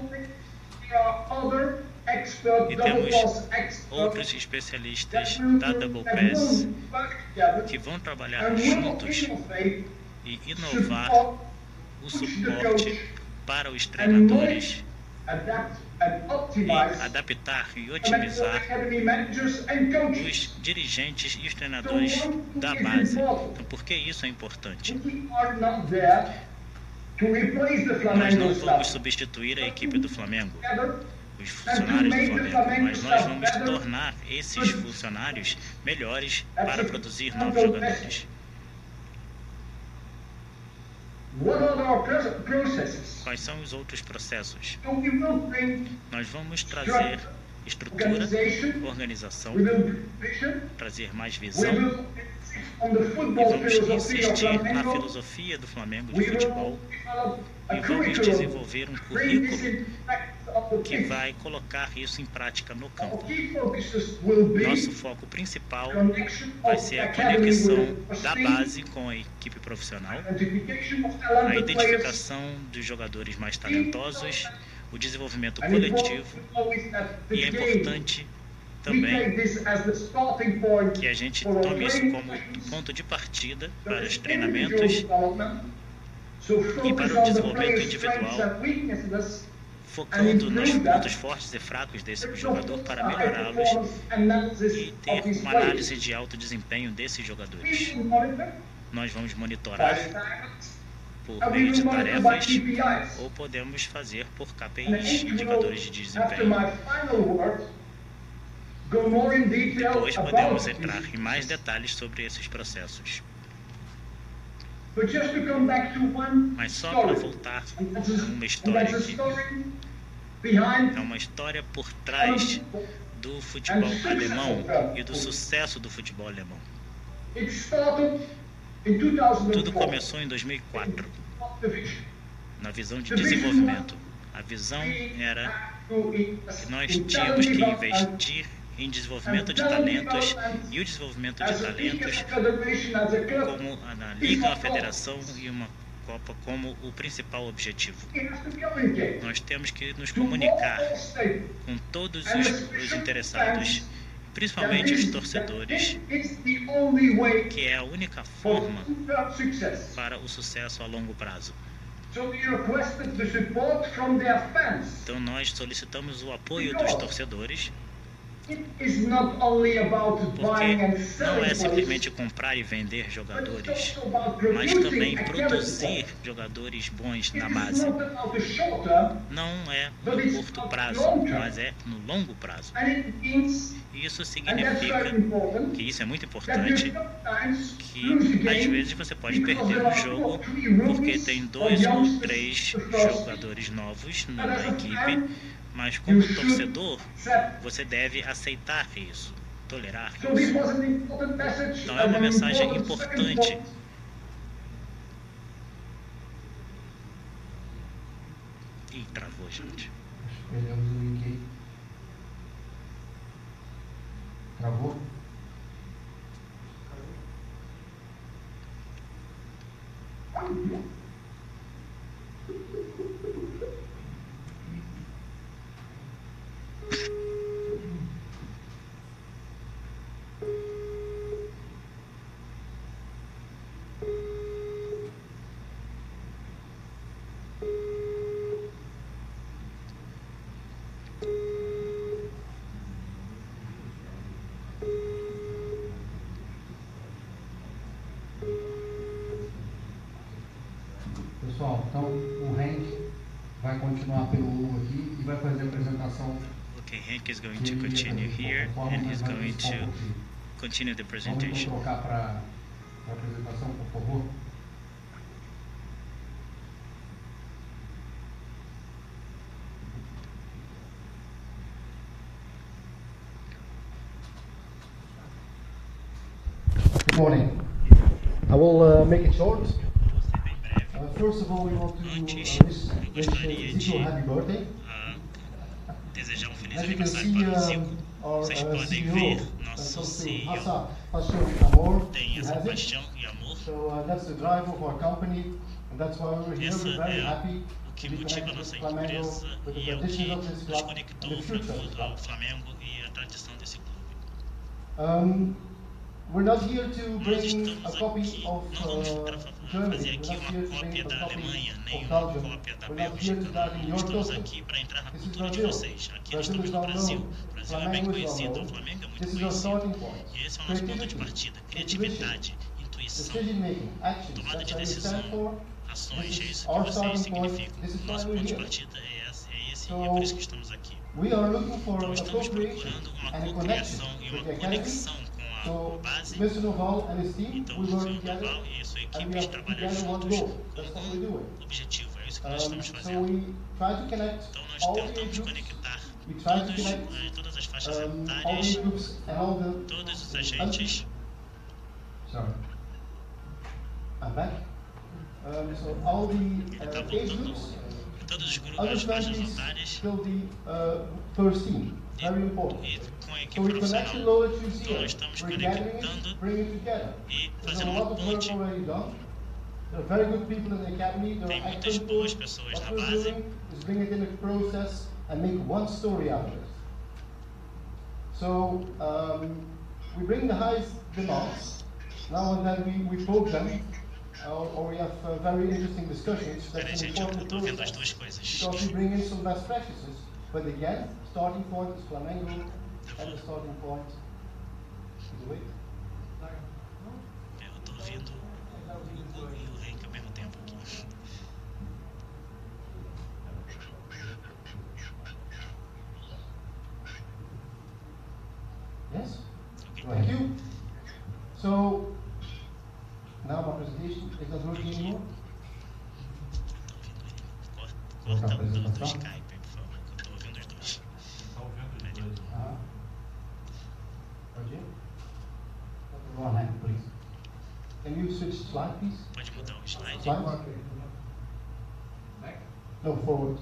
Speaker 7: E temos outros especialistas da Double Pass que vão trabalhar juntos e inovar o suporte para os treinadores e adaptar e otimizar os dirigentes e os treinadores da base. Então, por que isso é importante? Nós não vamos substituir a equipe do Flamengo, os funcionários do Flamengo, mas nós vamos tornar esses funcionários melhores para produzir novos jogadores. Quais são os outros processos? Nós vamos trazer estrutura, organização, trazer mais visão e vamos insistir na filosofia do Flamengo de futebol e vamos desenvolver um currículo que vai colocar isso em prática no campo. Nosso foco principal vai ser a conexão da base com a equipe profissional, a identificação dos jogadores mais talentosos, o desenvolvimento coletivo, e é importante também que a gente tome isso como ponto de partida para os treinamentos e para o desenvolvimento individual, focando nos pontos fortes e fracos desse jogador para melhorá-los e ter uma análise de alto desempenho desses jogadores. Nós vamos monitorar por meio de tarefas ou podemos fazer por KPIs, indicadores de desempenho. Depois podemos entrar em mais detalhes sobre esses processos. Mas só para voltar a uma história aqui. É uma história por trás do futebol alemão e do sucesso do futebol alemão. Tudo começou em 2004, na visão de desenvolvimento. A visão era que nós tínhamos que investir em desenvolvimento de talentos, e o desenvolvimento de talentos como na Liga, a Federação e uma Copa como o principal objetivo. Nós temos que nos comunicar com todos os interessados, principalmente os torcedores, que é a única forma para o sucesso a longo prazo. Então nós solicitamos o apoio dos torcedores, porque não é simplesmente comprar e vender jogadores, mas também produzir jogadores bons na base. Não é no curto prazo, mas é no longo prazo. Isso significa que isso é muito importante, que às vezes você pode perder um jogo porque tem 2 ou 3 jogadores novos na equipe, mas como torcedor, você deve aceitar isso, tolerar isso. Então é uma mensagem importante. Ih, travou, gente.
Speaker 2: Perdemos o link aí. Travou? Pessoal, então o Henk vai continuar pelo Hugo aqui e vai fazer a apresentação.
Speaker 7: Okay, Henk is going to continue here and he's going to continue the presentation.
Speaker 2: Vamos trocar para a apresentação, por favor. Good morning. I will make it short. First of all, we want to wish Zico a happy birthday.
Speaker 7: Desejar feliz aniversário para o Zico. Vocês podem ver, nosso CEO tem essa paixão e amor. Esse é o que motiva a nossa empresa e é o que nos conectou ao Flamengo e a tradição desse clube.
Speaker 8: We're not here to
Speaker 7: Nós
Speaker 8: bring a
Speaker 7: estamos
Speaker 8: copy
Speaker 7: aqui,
Speaker 8: of
Speaker 7: não vamos
Speaker 8: Germany.
Speaker 7: fazer
Speaker 8: We're
Speaker 7: aqui
Speaker 8: not here
Speaker 7: uma
Speaker 8: to bring
Speaker 7: cópia
Speaker 8: a
Speaker 7: da
Speaker 8: copy
Speaker 7: Alemanha, nem
Speaker 8: of
Speaker 7: uma
Speaker 8: Belgium.
Speaker 7: cópia da
Speaker 8: We're not here
Speaker 7: Bélgica.
Speaker 8: to dive in
Speaker 7: Não
Speaker 8: your
Speaker 7: estamos
Speaker 8: culture.
Speaker 7: aqui para entrar na
Speaker 8: This is
Speaker 7: cultura de
Speaker 8: Brazil.
Speaker 7: vocês. Aqui nós
Speaker 8: Brazil
Speaker 7: estamos
Speaker 8: is
Speaker 7: no
Speaker 8: well
Speaker 7: Brasil.
Speaker 8: known.
Speaker 7: O Brasil é bem
Speaker 8: Flamengo is well
Speaker 7: conhecido, o
Speaker 8: known.
Speaker 7: Flamengo é muito
Speaker 8: This is our
Speaker 7: conhecido.
Speaker 8: starting point.
Speaker 7: E esse é o nosso ponto de
Speaker 8: Creativity,
Speaker 7: partida.
Speaker 8: intuition,
Speaker 7: Criatividade, intuição,
Speaker 8: decision making, actions.
Speaker 7: tomada
Speaker 8: That's
Speaker 7: de
Speaker 8: what we
Speaker 7: decisão,
Speaker 8: stand for.
Speaker 7: ações. É
Speaker 8: This is
Speaker 7: isso que
Speaker 8: our
Speaker 7: vocês
Speaker 8: starting point.
Speaker 7: significam.
Speaker 8: This is
Speaker 7: O
Speaker 8: why
Speaker 7: nosso
Speaker 8: we're
Speaker 7: ponto de
Speaker 8: here.
Speaker 7: partida é esse e é
Speaker 8: So,
Speaker 7: por isso que estamos aqui.
Speaker 8: we are looking for
Speaker 7: Então
Speaker 8: a
Speaker 7: estamos
Speaker 8: co-creation
Speaker 7: procurando uma
Speaker 8: and a connection
Speaker 7: cocriação e
Speaker 8: with
Speaker 7: uma
Speaker 8: the academy.
Speaker 7: conexão com a
Speaker 8: So,
Speaker 7: base.
Speaker 8: Mr. Noval and his team,
Speaker 7: Então
Speaker 8: we
Speaker 7: o
Speaker 8: work
Speaker 7: Sr.
Speaker 8: together
Speaker 7: Noval e a sua
Speaker 8: and
Speaker 7: equipe
Speaker 8: we have
Speaker 7: trabalham
Speaker 8: together one
Speaker 7: juntos
Speaker 8: goal. That's what we're
Speaker 7: com
Speaker 8: doing.
Speaker 7: um objetivo. É isso que nós estamos
Speaker 8: So
Speaker 7: fazendo.
Speaker 8: we try to connect
Speaker 7: Então nós
Speaker 8: all the
Speaker 7: tentamos
Speaker 8: age groups,
Speaker 7: conectar
Speaker 8: we try to connect
Speaker 7: todas as faixas
Speaker 8: all the
Speaker 7: etárias,
Speaker 8: age groups and all the
Speaker 7: todos os agentes.
Speaker 8: sorry, I'm back. So all the
Speaker 7: Está
Speaker 8: age
Speaker 7: voltando
Speaker 8: groups,
Speaker 7: todos os grupos,
Speaker 8: other
Speaker 7: as faixas
Speaker 8: countries
Speaker 7: etárias
Speaker 8: fill the first team. Very important.
Speaker 7: e com a
Speaker 8: So
Speaker 7: equipe
Speaker 8: we connect the
Speaker 7: profissional.
Speaker 8: knowledge you
Speaker 7: Então
Speaker 8: see.
Speaker 7: nós estamos
Speaker 8: We're gathering
Speaker 7: conectando
Speaker 8: it, bringing it together.
Speaker 7: e
Speaker 8: There's
Speaker 7: fazendo
Speaker 8: a
Speaker 7: uma
Speaker 8: lot of work
Speaker 7: ponte.
Speaker 8: already done. There are very good people in the academy. There
Speaker 7: Tem
Speaker 8: are
Speaker 7: muitas
Speaker 8: excellent
Speaker 7: boas
Speaker 8: people.
Speaker 7: pessoas
Speaker 8: What
Speaker 7: na
Speaker 8: we're
Speaker 7: base.
Speaker 8: doing is bring it in a process and make one story out of it. So we bring the highest demands. Now and then we poke them, or we have very interesting discussions.
Speaker 7: Peraí,
Speaker 8: That's an
Speaker 7: gente, eu
Speaker 8: important
Speaker 7: estou vendo as
Speaker 8: process.
Speaker 7: duas coisas.
Speaker 8: Because we bring in some best practices. But again, starting point is Flamengo, and the starting point is the weight.
Speaker 7: Eu estou ouvindo o Hugo e o Henk ao mesmo tempo aqui.
Speaker 8: Yes?
Speaker 7: Ok.
Speaker 8: Thank you. So, now my presentation is not working anymore.
Speaker 7: Corta do Skype, por favor, que eu estou ouvindo os dois.
Speaker 8: Okay. Go on, please. Can you switch slide, please?
Speaker 7: Pode mudar o slide?
Speaker 8: Slide? No, forward.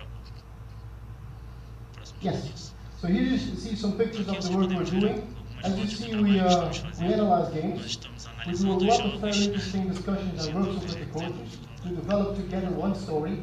Speaker 7: Próximo.
Speaker 8: Yes. So here you see some pictures
Speaker 7: Aqui
Speaker 8: of the
Speaker 7: vocês
Speaker 8: work
Speaker 7: podem
Speaker 8: we're
Speaker 7: ver
Speaker 8: doing.
Speaker 7: algumas
Speaker 8: As you
Speaker 7: fotos do
Speaker 8: see,
Speaker 7: trabalho que estamos
Speaker 8: we
Speaker 7: fazendo.
Speaker 8: analyze
Speaker 7: Nós
Speaker 8: games.
Speaker 7: estamos
Speaker 8: We do a
Speaker 7: analisando
Speaker 8: lot
Speaker 7: os
Speaker 8: of very
Speaker 7: jogos,
Speaker 8: interesting discussions and workshops with the coaches to develop together one story.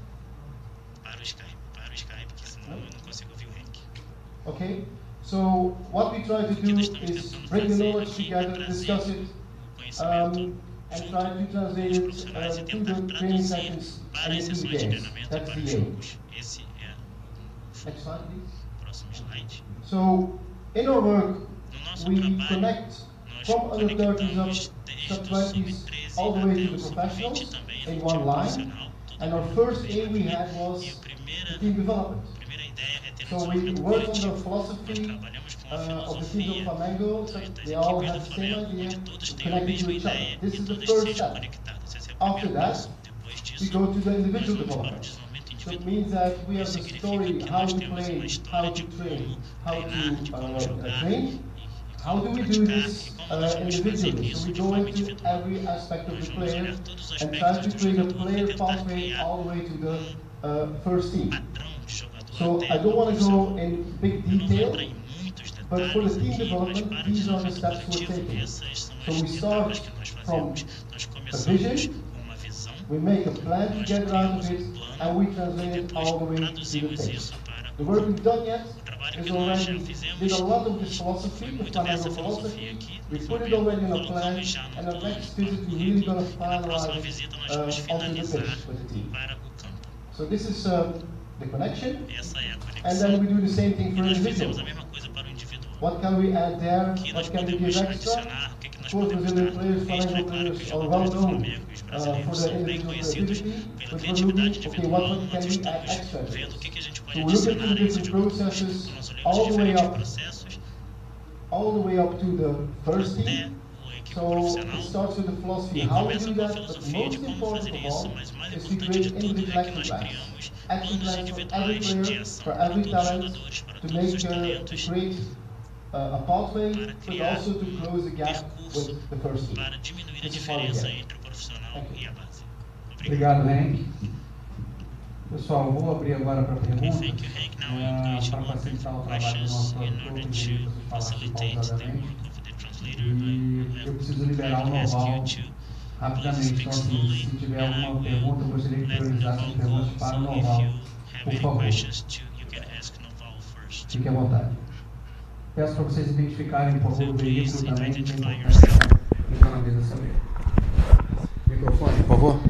Speaker 7: para o Skype, que senão eu não consigo ouvir o Henk.
Speaker 8: Okay? So what we try to do is bring the knowledge together, discuss it,
Speaker 7: O conhecimento
Speaker 8: and try to translate
Speaker 7: dos
Speaker 8: it
Speaker 7: profissionais e
Speaker 8: to
Speaker 7: tentar
Speaker 8: the training
Speaker 7: traduzir
Speaker 8: sessions
Speaker 7: para
Speaker 8: and
Speaker 7: as
Speaker 8: into the
Speaker 7: sessões de
Speaker 8: games.
Speaker 7: treinamento e
Speaker 8: That's
Speaker 7: para os
Speaker 8: the aim.
Speaker 7: jogos. Esse é
Speaker 8: Next slide, please.
Speaker 7: o próximo slide.
Speaker 8: So in our work,
Speaker 7: No nosso
Speaker 8: we
Speaker 7: trabalho,
Speaker 8: connect
Speaker 7: nós
Speaker 8: from under 30s
Speaker 7: conectamos
Speaker 8: up,
Speaker 7: desde
Speaker 8: sub
Speaker 7: o
Speaker 8: 20s,
Speaker 7: sub-13
Speaker 8: all the way
Speaker 7: até
Speaker 8: to
Speaker 7: o
Speaker 8: the
Speaker 7: sub-20
Speaker 8: professionals
Speaker 7: também
Speaker 8: in
Speaker 7: no
Speaker 8: one
Speaker 7: time
Speaker 8: line.
Speaker 7: profissional. Tudo
Speaker 8: And our
Speaker 7: no
Speaker 8: first
Speaker 7: mesmo
Speaker 8: aim we
Speaker 7: nível.
Speaker 8: had
Speaker 7: E
Speaker 8: was
Speaker 7: a primeira
Speaker 8: team development.
Speaker 7: ideia é ter
Speaker 8: So
Speaker 7: um
Speaker 8: we
Speaker 7: desenvolvimento
Speaker 8: worked on the
Speaker 7: coletivo. Nós
Speaker 8: philosophy
Speaker 7: trabalhamos com a
Speaker 8: of the teams of
Speaker 7: filosofia
Speaker 8: Flamengo, so
Speaker 7: das
Speaker 8: they all
Speaker 7: equipes
Speaker 8: have
Speaker 7: do
Speaker 8: the same
Speaker 7: Flamengo,
Speaker 8: idea
Speaker 7: onde todos
Speaker 8: to
Speaker 7: têm a
Speaker 8: connect
Speaker 7: mesma
Speaker 8: to each other.
Speaker 7: ideia
Speaker 8: This
Speaker 7: e
Speaker 8: is the
Speaker 7: todos
Speaker 8: first
Speaker 7: sejam
Speaker 8: step.
Speaker 7: conectados. Esse é o
Speaker 8: After
Speaker 7: primeiro
Speaker 8: that,
Speaker 7: passo. Depois
Speaker 8: we
Speaker 7: disso,
Speaker 8: go to the
Speaker 7: nós
Speaker 8: individual
Speaker 7: vamos para o
Speaker 8: development.
Speaker 7: desenvolvimento
Speaker 8: So it
Speaker 7: individual.
Speaker 8: means that we have
Speaker 7: Isso
Speaker 8: the
Speaker 7: significa
Speaker 8: story,
Speaker 7: que
Speaker 8: how
Speaker 7: nós
Speaker 8: to
Speaker 7: temos uma
Speaker 8: play, how
Speaker 7: história
Speaker 8: to
Speaker 7: de
Speaker 8: train,
Speaker 7: como
Speaker 8: how
Speaker 7: treinar, de como jogar
Speaker 8: train.
Speaker 7: e
Speaker 8: How do we do
Speaker 7: praticar
Speaker 8: this
Speaker 7: e como nós vamos fazer
Speaker 8: individually? So
Speaker 7: isso
Speaker 8: we
Speaker 7: de
Speaker 8: go
Speaker 7: forma
Speaker 8: into
Speaker 7: individual.
Speaker 8: every aspect of
Speaker 7: Nós
Speaker 8: the
Speaker 7: vamos
Speaker 8: player
Speaker 7: olhar todos os
Speaker 8: and try
Speaker 7: aspectos
Speaker 8: to
Speaker 7: do
Speaker 8: create a
Speaker 7: jogador e
Speaker 8: player
Speaker 7: tentar
Speaker 8: pathway
Speaker 7: criar
Speaker 8: all the way to the first team.
Speaker 7: padrão de jogador
Speaker 8: So
Speaker 7: até
Speaker 8: I don't want to
Speaker 7: o
Speaker 8: go in big
Speaker 7: Eu não vou
Speaker 8: detail,
Speaker 7: entrar em muitos
Speaker 8: but for the
Speaker 7: detalhes
Speaker 8: team
Speaker 7: aqui, mas
Speaker 8: development,
Speaker 7: para o
Speaker 8: these are the
Speaker 7: desenvolvimento
Speaker 8: steps we're
Speaker 7: coletivo,
Speaker 8: taking.
Speaker 7: essas são
Speaker 8: So
Speaker 7: as
Speaker 8: we start
Speaker 7: etapas que nós
Speaker 8: from
Speaker 7: fazemos. Nós
Speaker 8: a
Speaker 7: começamos
Speaker 8: vision,
Speaker 7: com uma visão,
Speaker 8: we make a plan
Speaker 7: nós
Speaker 8: together out
Speaker 7: criamos
Speaker 8: of it,
Speaker 7: plano
Speaker 8: and we
Speaker 7: e
Speaker 8: translate it
Speaker 7: depois
Speaker 8: all the way to the
Speaker 7: traduzimos
Speaker 8: pitch.
Speaker 7: isso para
Speaker 8: The work we've done yet
Speaker 7: o trabalho
Speaker 8: is
Speaker 7: que nós já
Speaker 8: already
Speaker 7: fizemos.
Speaker 8: did a lot of this
Speaker 7: Foi
Speaker 8: philosophy, the
Speaker 7: muito dessa
Speaker 8: Flamengo
Speaker 7: filosofia
Speaker 8: philosophy.
Speaker 7: aqui.
Speaker 8: We put it already in a plan,
Speaker 7: Colocamos já
Speaker 8: and
Speaker 7: no
Speaker 8: the
Speaker 7: plano
Speaker 8: next
Speaker 7: para
Speaker 8: visit
Speaker 7: o
Speaker 8: we're really going to
Speaker 7: currículo. Na próxima
Speaker 8: finalize
Speaker 7: visita nós vamos
Speaker 8: onto the
Speaker 7: finalizar
Speaker 8: pitch with the team.
Speaker 7: para o campo.
Speaker 8: So this is the connection,
Speaker 7: Essa é a
Speaker 8: and then we
Speaker 7: conexão.
Speaker 8: do the same thing
Speaker 7: E
Speaker 8: for
Speaker 7: nós
Speaker 8: individual.
Speaker 7: fizemos a mesma coisa para o individual.
Speaker 8: What can we add there?
Speaker 7: O que nós
Speaker 8: What can we
Speaker 7: podemos
Speaker 8: give extra?
Speaker 7: adicionar, o que nós
Speaker 8: Of course,
Speaker 7: podemos
Speaker 8: Brazilian
Speaker 7: dar
Speaker 8: players,
Speaker 7: extra. É
Speaker 8: Flamengo
Speaker 7: claro que
Speaker 8: players
Speaker 7: os
Speaker 8: are well
Speaker 7: jogadores do
Speaker 8: known
Speaker 7: Flamengo e os
Speaker 8: for
Speaker 7: brasileiros
Speaker 8: their
Speaker 7: são bem
Speaker 8: individual
Speaker 7: conhecidos
Speaker 8: creativity,
Speaker 7: pela
Speaker 8: but we're
Speaker 7: criatividade
Speaker 8: looking, okay,
Speaker 7: individual.
Speaker 8: what
Speaker 7: Nós
Speaker 8: can we add
Speaker 7: estamos
Speaker 8: extra?
Speaker 7: vendo o que a gente pode
Speaker 8: So we're looking
Speaker 7: adicionar
Speaker 8: at
Speaker 7: a esses
Speaker 8: different
Speaker 7: jogadores.
Speaker 8: processes,
Speaker 7: Então, nós olhamos
Speaker 8: all the way
Speaker 7: diferentes
Speaker 8: up,
Speaker 7: processos
Speaker 8: all the way up to the first
Speaker 7: até
Speaker 8: team.
Speaker 7: a equipe
Speaker 8: So
Speaker 7: profissional.
Speaker 8: it starts with the philosophy,
Speaker 7: E
Speaker 8: how we
Speaker 7: começa
Speaker 8: do
Speaker 7: com a
Speaker 8: that, but
Speaker 7: filosofia de
Speaker 8: most
Speaker 7: como
Speaker 8: important
Speaker 7: fazer
Speaker 8: of
Speaker 7: isso,
Speaker 8: all
Speaker 7: mas o mais
Speaker 8: is to
Speaker 7: importante de
Speaker 8: create
Speaker 7: tudo
Speaker 8: individual
Speaker 7: é que nós
Speaker 8: action plans.
Speaker 7: criamos
Speaker 8: Action
Speaker 7: planos
Speaker 8: plans for every
Speaker 7: individuais de
Speaker 8: player,
Speaker 7: ação
Speaker 8: for
Speaker 7: para
Speaker 8: every
Speaker 7: todos os
Speaker 8: talent,
Speaker 7: jogadores, para
Speaker 8: to
Speaker 7: todos os
Speaker 8: make to
Speaker 7: talentos,
Speaker 8: create a pathway,
Speaker 7: para
Speaker 8: but
Speaker 7: criar
Speaker 8: also to close the gap
Speaker 7: percurso
Speaker 8: with the first team.
Speaker 7: para diminuir a
Speaker 8: This is how we
Speaker 7: diferença
Speaker 8: get it.
Speaker 7: entre o profissional
Speaker 8: Thank you.
Speaker 7: e a base.
Speaker 2: Obrigado, Henk. Pessoal, vou abrir agora para
Speaker 7: Okay,
Speaker 2: perguntas.
Speaker 7: thank you, Hank. Now I'm going to
Speaker 2: Para
Speaker 7: open
Speaker 2: facilitar o
Speaker 7: for
Speaker 2: trabalho do
Speaker 7: questions
Speaker 2: nosso
Speaker 7: in
Speaker 2: tradutor,
Speaker 7: order
Speaker 2: queria que
Speaker 7: to
Speaker 2: vocês falassem
Speaker 7: facilitate the
Speaker 2: pausadamente.
Speaker 7: work of the translator.
Speaker 2: E eu preciso liberar o
Speaker 7: I ask
Speaker 2: Noval
Speaker 7: you to
Speaker 2: rapidamente. Então, assim, se tiver alguma pergunta, eu gostaria que
Speaker 7: let
Speaker 2: priorizasse as
Speaker 7: Noval
Speaker 2: perguntas
Speaker 7: go.
Speaker 2: para o
Speaker 7: So if
Speaker 2: Noval.
Speaker 7: you have
Speaker 2: Por
Speaker 7: any
Speaker 2: favor,
Speaker 7: questions, you can ask Noval first.
Speaker 2: fique à vontade. Peço para vocês identificarem, por favor, o veículo também. Na mesa também. Microfone, por favor.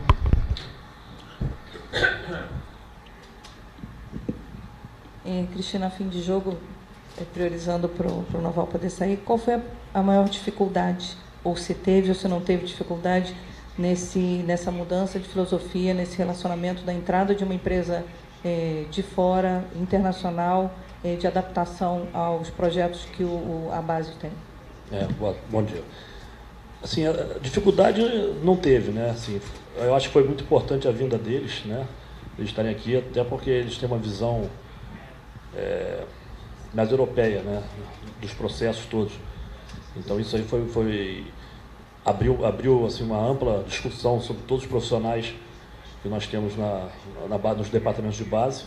Speaker 9: Cristina, fim de jogo, priorizando para o Noval poder sair, qual foi a maior dificuldade? Ou se teve ou se não teve dificuldade nessa mudança de filosofia, nesse relacionamento da entrada de uma empresa de fora, internacional, de adaptação aos projetos que a base tem?
Speaker 6: Bom dia. Assim, a dificuldade não teve, né? Assim, eu acho que foi muito importante a vinda deles, né? Eles estarem aqui, até porque eles têm uma visão mais europeia, né? Dos processos todos. Então isso aí abriu assim, uma ampla discussão sobre todos os profissionais que nós temos nos departamentos de base.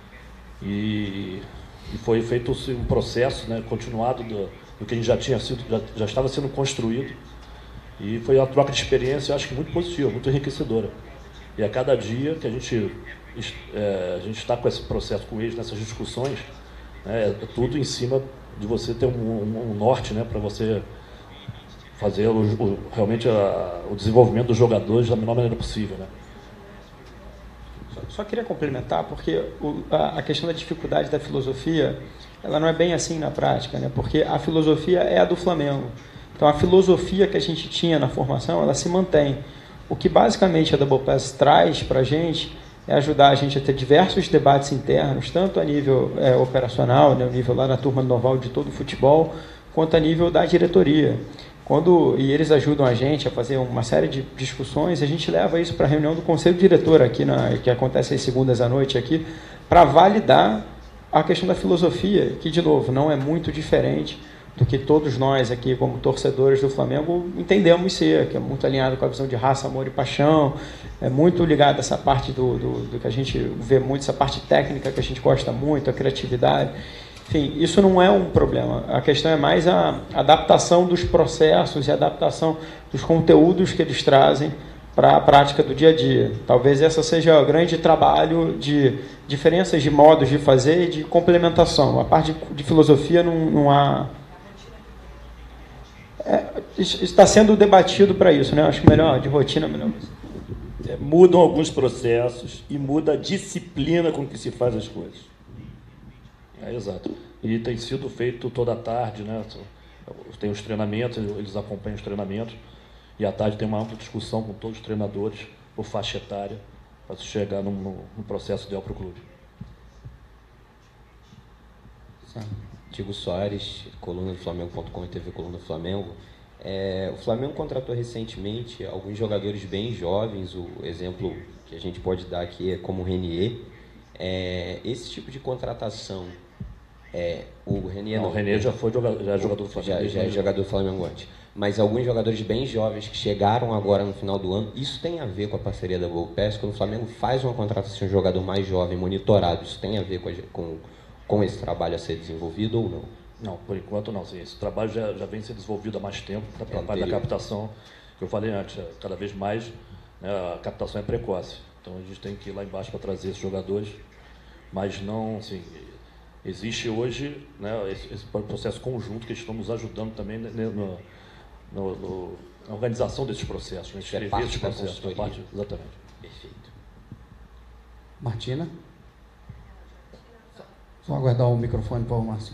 Speaker 6: E foi feito um processo, né, continuado do que a gente já estava sendo construído. E foi uma troca de experiência, eu acho que muito positiva, muito enriquecedora. E a cada dia que a gente está com esse processo com eles, nessas discussões, né, é tudo em cima de você ter um norte, né, para você fazer realmente o desenvolvimento dos jogadores da melhor maneira possível, né?
Speaker 5: Só queria complementar, porque a questão da dificuldade da filosofia, ela não é bem assim na prática, né? Porque a filosofia é a do Flamengo. Então, a filosofia que a gente tinha na formação, ela se mantém. O que basicamente a Double Pass traz para a gente é ajudar a gente a ter diversos debates internos, tanto a nível operacional, né, o nível lá na turma do Noval de todo o futebol, quanto a nível da diretoria. E eles ajudam a gente a fazer uma série de discussões, a gente leva isso para a reunião do Conselho Diretor aqui, que acontece às segundas à noite aqui, para validar a questão da filosofia, que, de novo, não é muito diferente do que todos nós aqui, como torcedores do Flamengo, entendemos ser, que é muito alinhado com a visão de raça, amor e paixão, é muito ligado a essa parte do que a gente vê muito, essa parte técnica que a gente gosta muito, a criatividade. Enfim, isso não é um problema. A questão é mais a adaptação dos processos e a adaptação dos conteúdos que eles trazem para a prática do dia a dia. Talvez essa seja o grande trabalho de diferenças de modos de fazer e de complementação. A parte de filosofia não há... está sendo debatido para isso, né? Acho melhor, de rotina, melhor.
Speaker 4: Mudam alguns processos e muda a disciplina com que se faz as coisas.
Speaker 6: Exato. E tem sido feito toda a tarde, né? Tem os treinamentos, eles acompanham os treinamentos, e à tarde tem uma ampla discussão com todos os treinadores, por faixa etária, para se chegar num processo ideal para o clube.
Speaker 10: Tiago Soares, coluna do Flamengo.com e TV Coluna do Flamengo. O Flamengo contratou recentemente alguns jogadores bem jovens, o exemplo que a gente pode dar aqui é como o Renier. Esse tipo de contratação, o Renier
Speaker 6: não, o Renier já é jogador do Flamengo.
Speaker 10: Já é jogador do Flamengo antes. Mas alguns jogadores bem jovens que chegaram agora no final do ano, isso tem a ver com a parceria da Double Pass. Quando o Flamengo faz uma contratação de um jogador mais jovem, monitorado, isso tem a ver com esse trabalho a ser desenvolvido ou não?
Speaker 6: Não, por enquanto não. Sim, esse trabalho já vem sendo desenvolvido há mais tempo, para a parte da captação, que eu falei antes, cada vez mais, né, a captação é precoce. Então a gente tem que ir lá embaixo para trazer esses jogadores, mas não, assim, existe hoje, né, esse processo conjunto que estamos ajudando também na organização desses processos, né, escrever esses processos. Exatamente.
Speaker 10: Perfeito.
Speaker 2: Martina? Só aguardar o microfone para o Márcio.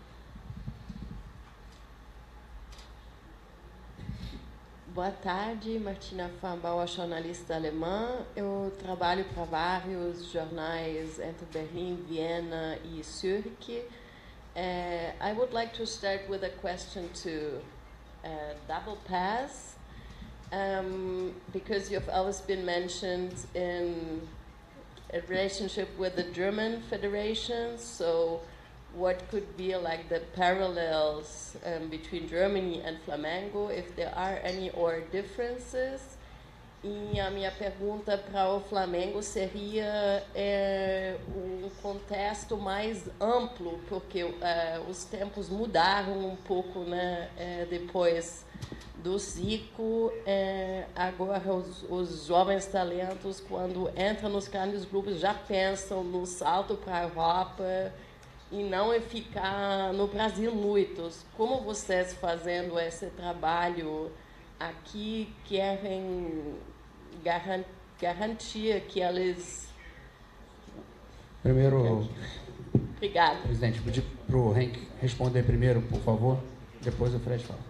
Speaker 11: Boa tarde, Martina Fambauer, jornalista alemã. Eu trabalho para vários jornais entre Berlim, Viena e Zurich. I would like to start with a question to Double Pass, because you've always been mentioned in a relationship with the German federation, so what could be like the parallels between Germany and Flamengo, if there are any or differences? E a minha pergunta para o Flamengo seria um contexto mais amplo, porque os tempos mudaram um pouco, né, depois do Zico. Agora os jovens talentos, quando entram nos grandes grupos, já pensam no salto para a Europa e não é ficar no Brasil muitos. Como vocês fazendo esse trabalho aqui querem garantir que eles...
Speaker 2: Primeiro,
Speaker 11: Obrigada.
Speaker 2: presidente, pedir para o Henk responder primeiro, por favor, depois o Fred fala.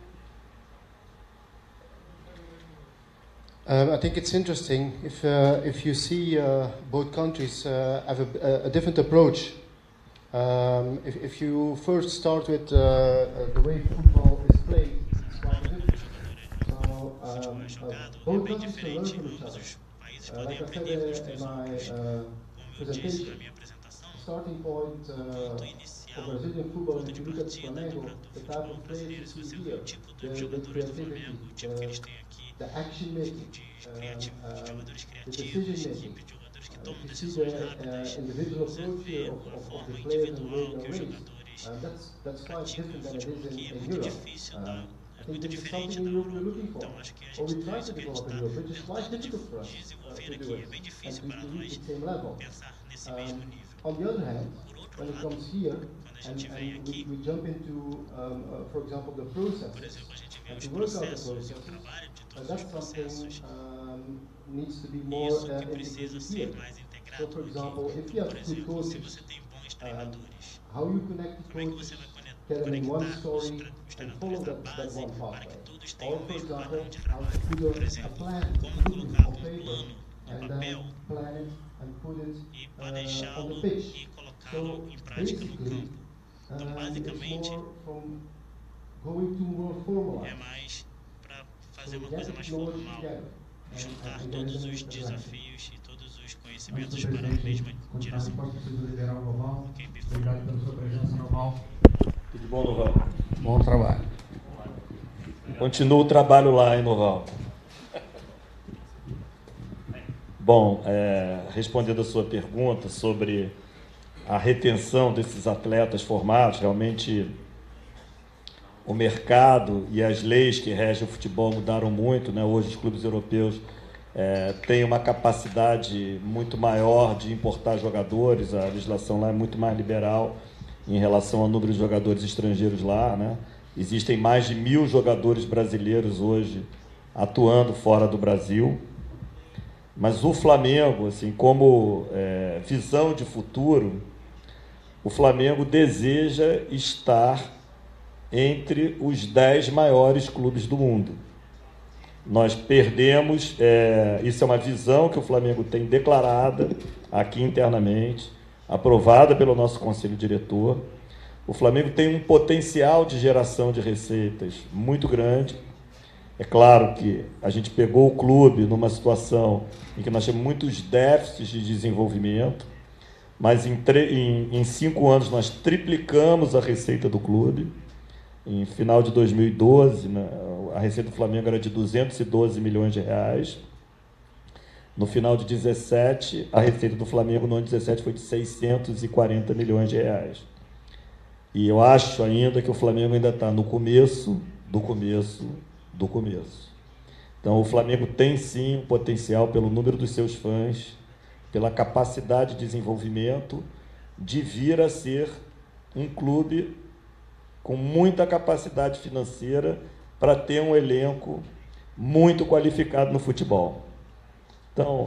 Speaker 8: I think it's interesting if you see both countries have a different approach. If you first start with the way football is played, it's quite different. So both countries can learn from each other. Like I said in my presentation, starting point for Brazilian football, if you look at Flamengo, the type of players you see here, the creativity, the action making, the decision making. If you see the individual approach here of the players and the way they're raised, that's quite different than it is in Europe. I think this is something we're looking for, or we try to develop in Europe, which is quite difficult for us to do it, and to reach the same level. On the other hand, when it comes here, and we jump into, for example, the processes, and to work out the processes, that's something needs to be more integrated here. So, for example, if you have good coaches, how you connect the coaches, get them in one story, and follow that one pathway. Or, for example, how to put a plan on paper, and then plan it and put it on the pitch. So basically, it's more from going to more formalized.
Speaker 7: Fazer uma coisa mais formal, juntar todos os desafios e todos os conhecimentos para a mesma direção.
Speaker 2: Obrigado pela sua presença, Noval.
Speaker 4: Tudo bom, Noval?
Speaker 2: Bom trabalho.
Speaker 4: Continua o trabalho lá, hein, Noval? Bom, respondendo a sua pergunta sobre a retenção desses atletas formados, realmente o mercado e as leis que regem o futebol mudaram muito, né? Hoje os clubes europeus têm uma capacidade muito maior de importar jogadores, a legislação lá é muito mais liberal em relação ao número de jogadores estrangeiros lá, né? Existem mais de 1.000 jogadores brasileiros hoje atuando fora do Brasil, mas o Flamengo, assim, como visão de futuro, o Flamengo deseja estar entre os 10 maiores clubes do mundo. Nós perdemos, isso é uma visão que o Flamengo tem declarada aqui internamente, aprovada pelo nosso conselho diretor. O Flamengo tem um potencial de geração de receitas muito grande. É claro que a gente pegou o clube numa situação em que nós temos muitos déficits de desenvolvimento, mas em 5 anos nós triplicamos a receita do clube. Em final de 2012, né, a receita do Flamengo era de 212 milhões de reais. No final de 2017, a receita do Flamengo no ano de 2017 foi de 640 milhões de reais. E eu acho ainda que o Flamengo ainda está no começo do começo do começo. Então, o Flamengo tem sim um potencial pelo número dos seus fãs, pela capacidade de desenvolvimento, de vir a ser um clube com muita capacidade financeira para ter um elenco muito qualificado no futebol. Então,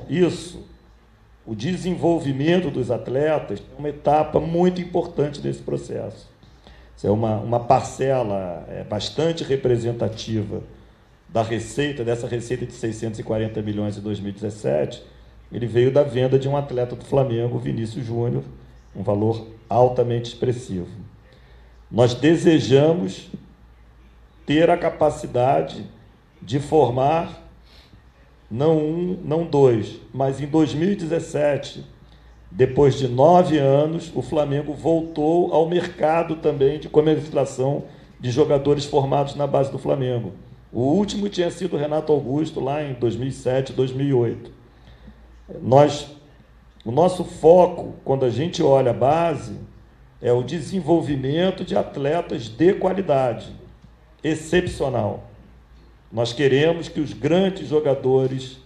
Speaker 4: o desenvolvimento dos atletas é uma etapa muito importante desse processo. Isso é uma parcela bastante representativa da receita, dessa receita de 640 milhões em 2017, ele veio da venda de um atleta do Flamengo, Vinícius Júnior, um valor altamente expressivo. Nós desejamos ter a capacidade de formar não um, não dois, mas em 2017, depois de 9 anos, o Flamengo voltou ao mercado também de comercialização de jogadores formados na base do Flamengo. O último tinha sido o Renato Augusto, lá em 2007, 2008. O nosso foco, quando a gente olha a base, é o desenvolvimento de atletas de qualidade, excepcional. Nós queremos que os grandes jogadores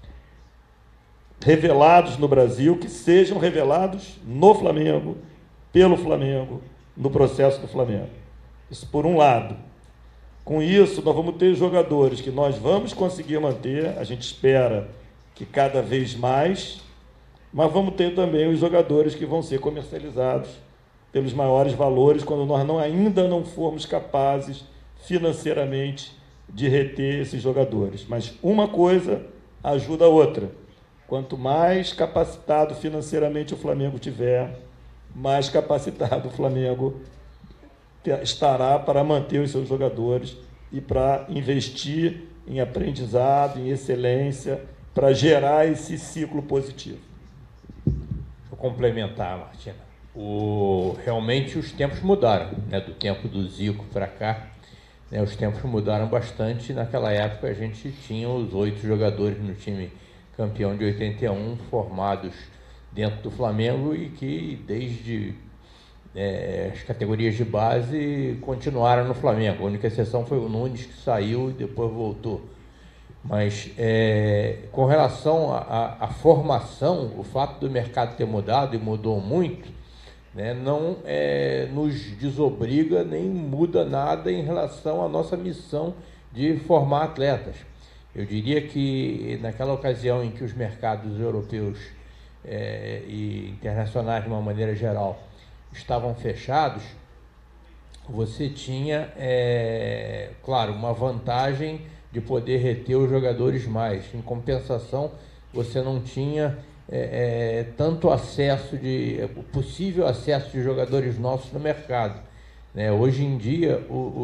Speaker 4: revelados no Brasil, que sejam revelados no Flamengo, pelo Flamengo, no processo do Flamengo. Isso por um lado. Com isso, nós vamos ter jogadores que nós vamos conseguir manter, a gente espera que cada vez mais, mas vamos ter também os jogadores que vão ser comercializados pelos maiores valores quando nós ainda não formos capazes financeiramente de reter esses jogadores. Mas uma coisa ajuda a outra. Quanto mais capacitado financeiramente o Flamengo tiver, mais capacitado o Flamengo estará para manter os seus jogadores e para investir em aprendizado, em excelência, para gerar esse ciclo positivo.
Speaker 3: Deixa eu complementar, Martina. Realmente os tempos mudaram, né? Do tempo do Zico para cá, né? Os tempos mudaram bastante. Naquela época a gente tinha os 8 jogadores no time campeão de 81 formados dentro do Flamengo e que desde as categorias de base continuaram no Flamengo. A única exceção foi o Nunes, que saiu e depois voltou. Mas com relação à formação, o fato do mercado ter mudado, e mudou muito, né, não nos desobriga nem muda nada em relação à nossa missão de formar atletas. Eu diria que naquela ocasião em que os mercados europeus e internacionais, de uma maneira geral, estavam fechados, você tinha, claro, uma vantagem de poder reter os jogadores mais. Em compensação, você não tinha tanto acesso o possível acesso de jogadores nossos no mercado, né? Hoje em dia,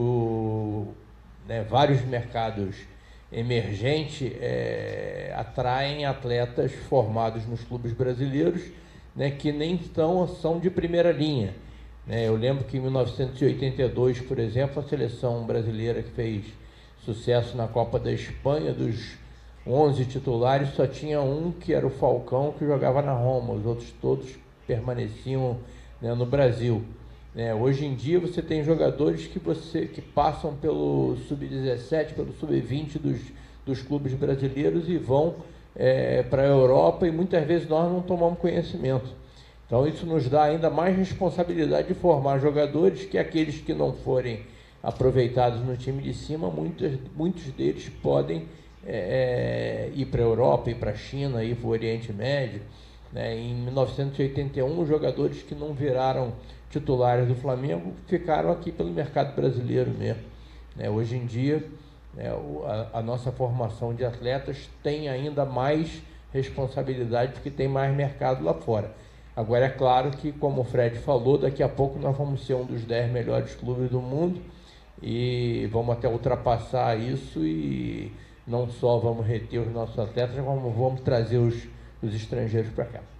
Speaker 3: vários mercados emergentes atraem atletas formados nos clubes brasileiros, né, que nem são de primeira linha, né? Eu lembro que em 1982, por exemplo, a seleção brasileira que fez sucesso na Copa da Espanha, dos 11 titulares, só tinha um, que era o Falcão, que jogava na Roma. Os outros todos permaneciam, né, no Brasil. Hoje em dia você tem jogadores que passam pelo Sub-17, pelo Sub-20 dos clubes brasileiros e vão para a Europa, e muitas vezes nós não tomamos conhecimento. Então isso nos dá ainda mais responsabilidade de formar jogadores que aqueles que não forem aproveitados no time de cima, muitos deles podem ir para a Europa, ir para a China, ir para o Oriente Médio, né? Em 1981, os jogadores que não viraram titulares do Flamengo ficaram aqui pelo mercado brasileiro mesmo, né? Hoje em dia, a nossa formação de atletas tem ainda mais responsabilidade porque tem mais mercado lá fora. Agora, é claro que, como o Fred falou, daqui a pouco nós vamos ser um dos 10 melhores clubes do mundo e vamos até ultrapassar isso, e não só vamos reter os nossos atletas, como vamos trazer os estrangeiros para cá.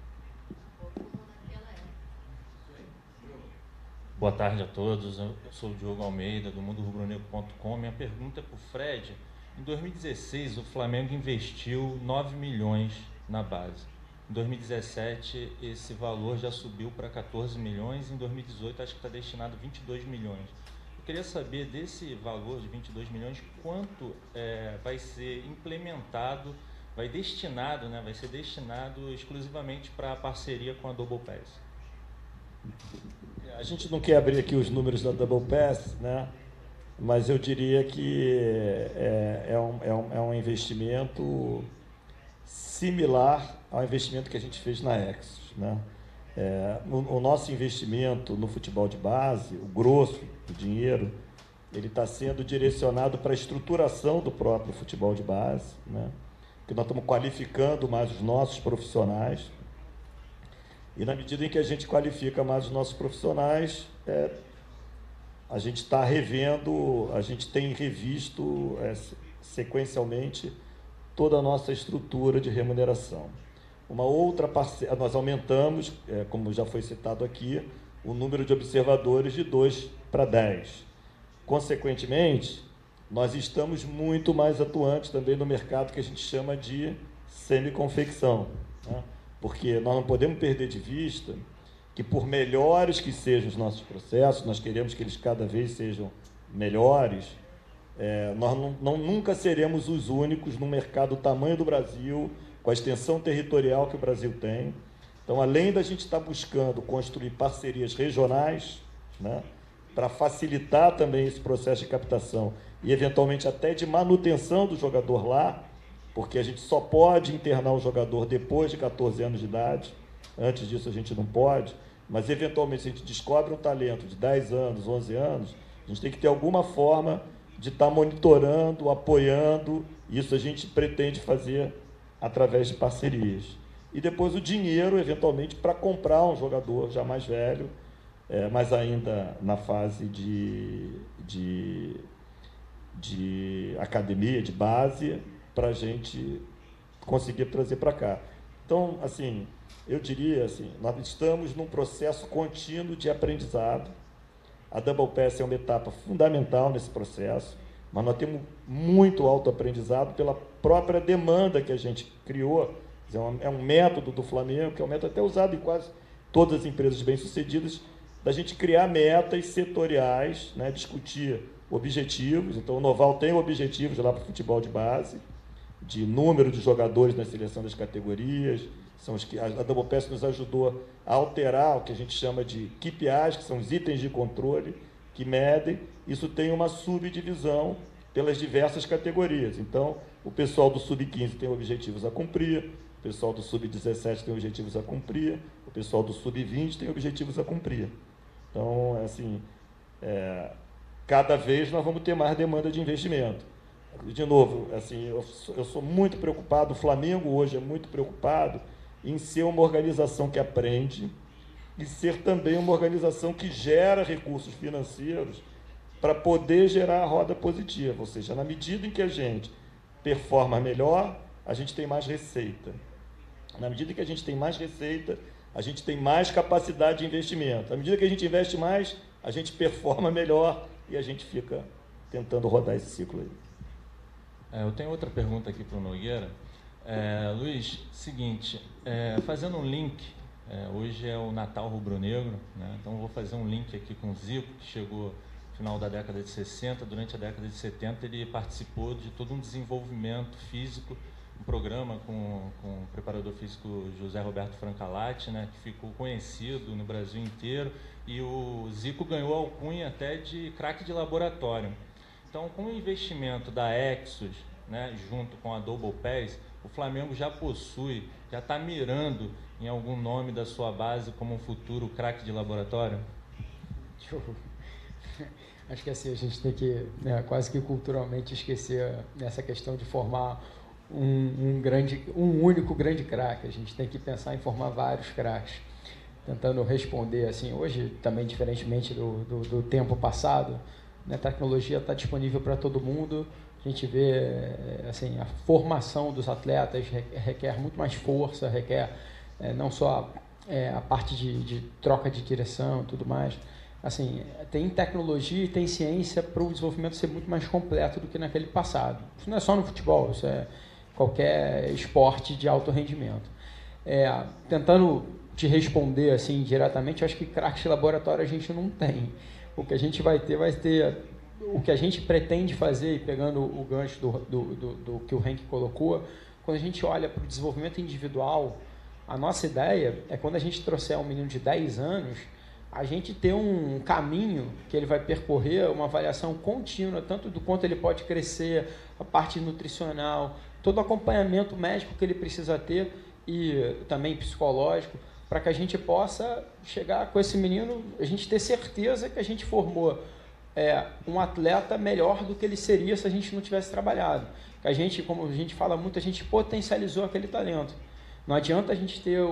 Speaker 12: Boa tarde a todos, eu sou o Diogo Almeida, do MundoRubroNegro.com. Minha pergunta é para o Fred. Em 2016, o Flamengo investiu 9 milhões na base. Em 2017, esse valor já subiu para 14 milhões. Em 2018, acho que está destinado a 22 milhões. Eu queria saber desse valor de 22 milhões, quanto vai ser implementado, vai ser destinado exclusivamente para a parceria com a Double Pass.
Speaker 4: A gente não quer abrir aqui os números da Double Pass, né? Mas eu diria que é um investimento similar ao investimento que a gente fez na Exos, né? O nosso investimento no futebol de base, o grosso do dinheiro, ele está sendo direcionado para a estruturação do próprio futebol de base, né? Que nós estamos qualificando mais os nossos profissionais. E na medida em que a gente qualifica mais os nossos profissionais, a gente está a gente tem revisto sequencialmente toda a nossa estrutura de remuneração. Uma outra parcela, nós aumentamos, como já foi citado aqui, o número de observadores de 2 para 10. Consequentemente, nós estamos muito mais atuantes também no mercado que a gente chama de semi-confecção, né? Porque nós não podemos perder de vista que, por melhores que sejam os nossos processos, nós queremos que eles cada vez sejam melhores, nós nunca seremos os únicos no mercado do tamanho do Brasil, com a extensão territorial que o Brasil tem, Então, além da gente estar buscando construir parcerias regionais, né, para facilitar também esse processo de captação e, eventualmente, até de manutenção do jogador lá, porque a gente só pode internar o jogador depois de 14 anos de idade, antes disso a gente não pode, mas, eventualmente, se a gente descobre um talento de 10 anos, 11 anos, a gente tem que ter alguma forma de estar monitorando, apoiando, isso a gente pretende fazer através de parcerias. E depois o dinheiro, eventualmente, para comprar um jogador já mais velho, mas ainda na fase de academia, de base, para a gente conseguir trazer para cá. Então, assim, eu diria assim, nós estamos num processo contínuo de aprendizado. A Double Pass é uma etapa fundamental nesse processo, mas nós temos muito autoaprendizado pela própria demanda que a gente criou. É um método do Flamengo, que é um método até usado em quase todas as empresas bem-sucedidas, da gente criar metas setoriais, né, discutir objetivos. Então, o Noval tem objetivos lá para o futebol de base, de número de jogadores na seleção das categorias. São os que a Double Pass nos ajudou a alterar o que a gente chama de KPIs, que são os itens de controle que medem. Isso tem uma subdivisão pelas diversas categorias. Então, o pessoal do Sub-15 tem objetivos a cumprir, o pessoal do Sub-17 tem objetivos a cumprir, o pessoal do Sub-20 tem objetivos a cumprir. Então, assim, cada vez nós vamos ter mais demanda de investimento. De novo, assim, eu sou muito preocupado, o Flamengo hoje é muito preocupado em ser uma organização que aprende e ser também uma organização que gera recursos financeiros para poder gerar a roda positiva. Ou seja, na medida em que a gente performa melhor, a gente tem mais receita. Na medida que a gente tem mais receita, a gente tem mais capacidade de investimento. À medida que a gente investe mais, a gente performa melhor e a gente fica tentando rodar esse ciclo aí.
Speaker 12: Eu tenho outra pergunta aqui para o Nogueira. Luiz, seguinte, fazendo um link, hoje é o Natal Rubro-Negro, né? Então vou fazer um link aqui com o Zico, que chegou no final da década de 60, durante a década de 70 ele participou de todo um desenvolvimento físico, um programa com o preparador físico José Roberto Francalati, né, que ficou conhecido no Brasil inteiro, e o Zico ganhou a alcunha até de craque de laboratório. Então, com o investimento da Exos, né, junto com a Double Pass, o Flamengo já possui, já está mirando em algum nome da sua base como um futuro craque de laboratório?
Speaker 5: Acho que assim, a gente tem que, né, quase que culturalmente esquecer essa questão de formar um único grande craque. A gente tem que pensar em formar vários craques. Tentando responder, assim, hoje também diferentemente do tempo passado, né, a tecnologia está disponível para todo mundo. A gente vê, assim, a formação dos atletas requer muito mais força, requer não só a parte de troca de direção e tudo mais. Assim, tem tecnologia e tem ciência para o desenvolvimento ser muito mais completo do que naquele passado. Isso não é só no futebol, isso é qualquer esporte de alto rendimento. Tentando te responder assim diretamente, eu acho que craque de laboratório a gente não tem. O que a gente vai ter o que a gente pretende fazer, e pegando o gancho do que o Henk colocou, quando a gente olha para o desenvolvimento individual, a nossa ideia é, quando a gente trouxer um menino de 10 anos, a gente ter um caminho que ele vai percorrer, uma avaliação contínua, tanto do quanto ele pode crescer, a parte nutricional, todo o acompanhamento médico que ele precisa ter e também psicológico, para que a gente possa chegar com esse menino, a gente ter certeza que a gente formou um atleta melhor do que ele seria se a gente não tivesse trabalhado. Que a gente, como a gente fala muito, a gente potencializou aquele talento. Não adianta a gente ter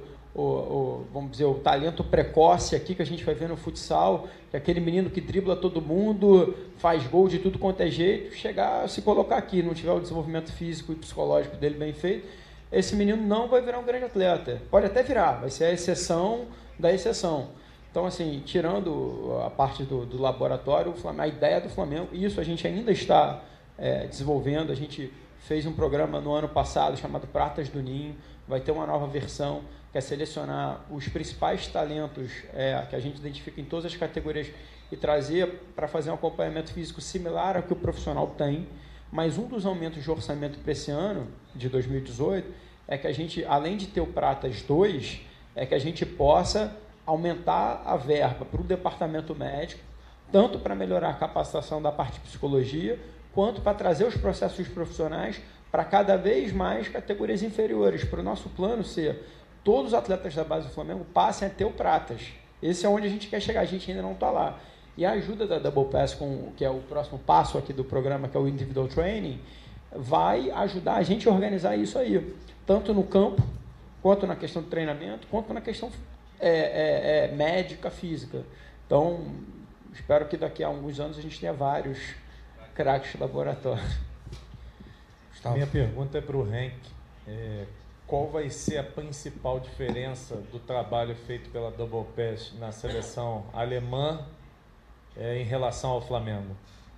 Speaker 5: vamos dizer, o talento precoce aqui que a gente vai ver no futsal, que é aquele menino que dribla todo mundo, faz gol de tudo quanto é jeito, chegar, se colocar aqui, não tiver o desenvolvimento físico e psicológico dele bem feito, esse menino não vai virar um grande atleta. Pode até virar, vai ser a exceção da exceção. Então, assim, tirando a parte do laboratório, a ideia do Flamengo, isso a gente ainda está desenvolvendo. A gente fez um programa no ano passado chamado Pratas do Ninho, vai ter uma nova versão, que é selecionar os principais talentos que a gente identifica em todas as categorias e trazer para fazer um acompanhamento físico similar ao que o profissional tem. Mas um dos aumentos de orçamento para esse ano, de 2018, é que a gente, além de ter o Pratas 2, é que a gente possa aumentar a verba para o departamento médico, tanto para melhorar a capacitação da parte de psicologia, quanto para trazer os processos profissionais para cada vez mais categorias inferiores, para o nosso plano ser todos os atletas da base do Flamengo passem a ter o pratas. Esse é onde a gente quer chegar, a gente ainda não está lá. E a ajuda da Double Pass, que é o próximo passo aqui do programa, que é o Individual Training, vai ajudar a gente a organizar isso aí, tanto no campo, quanto na questão de treinamento, quanto na questão médica, física. Então, espero que daqui a alguns anos a gente tenha vários craques de laboratório.
Speaker 13: Minha pergunta é para o Henk. Qual vai ser a principal diferença do trabalho feito pela Double Pass na seleção alemã em relação ao Flamengo?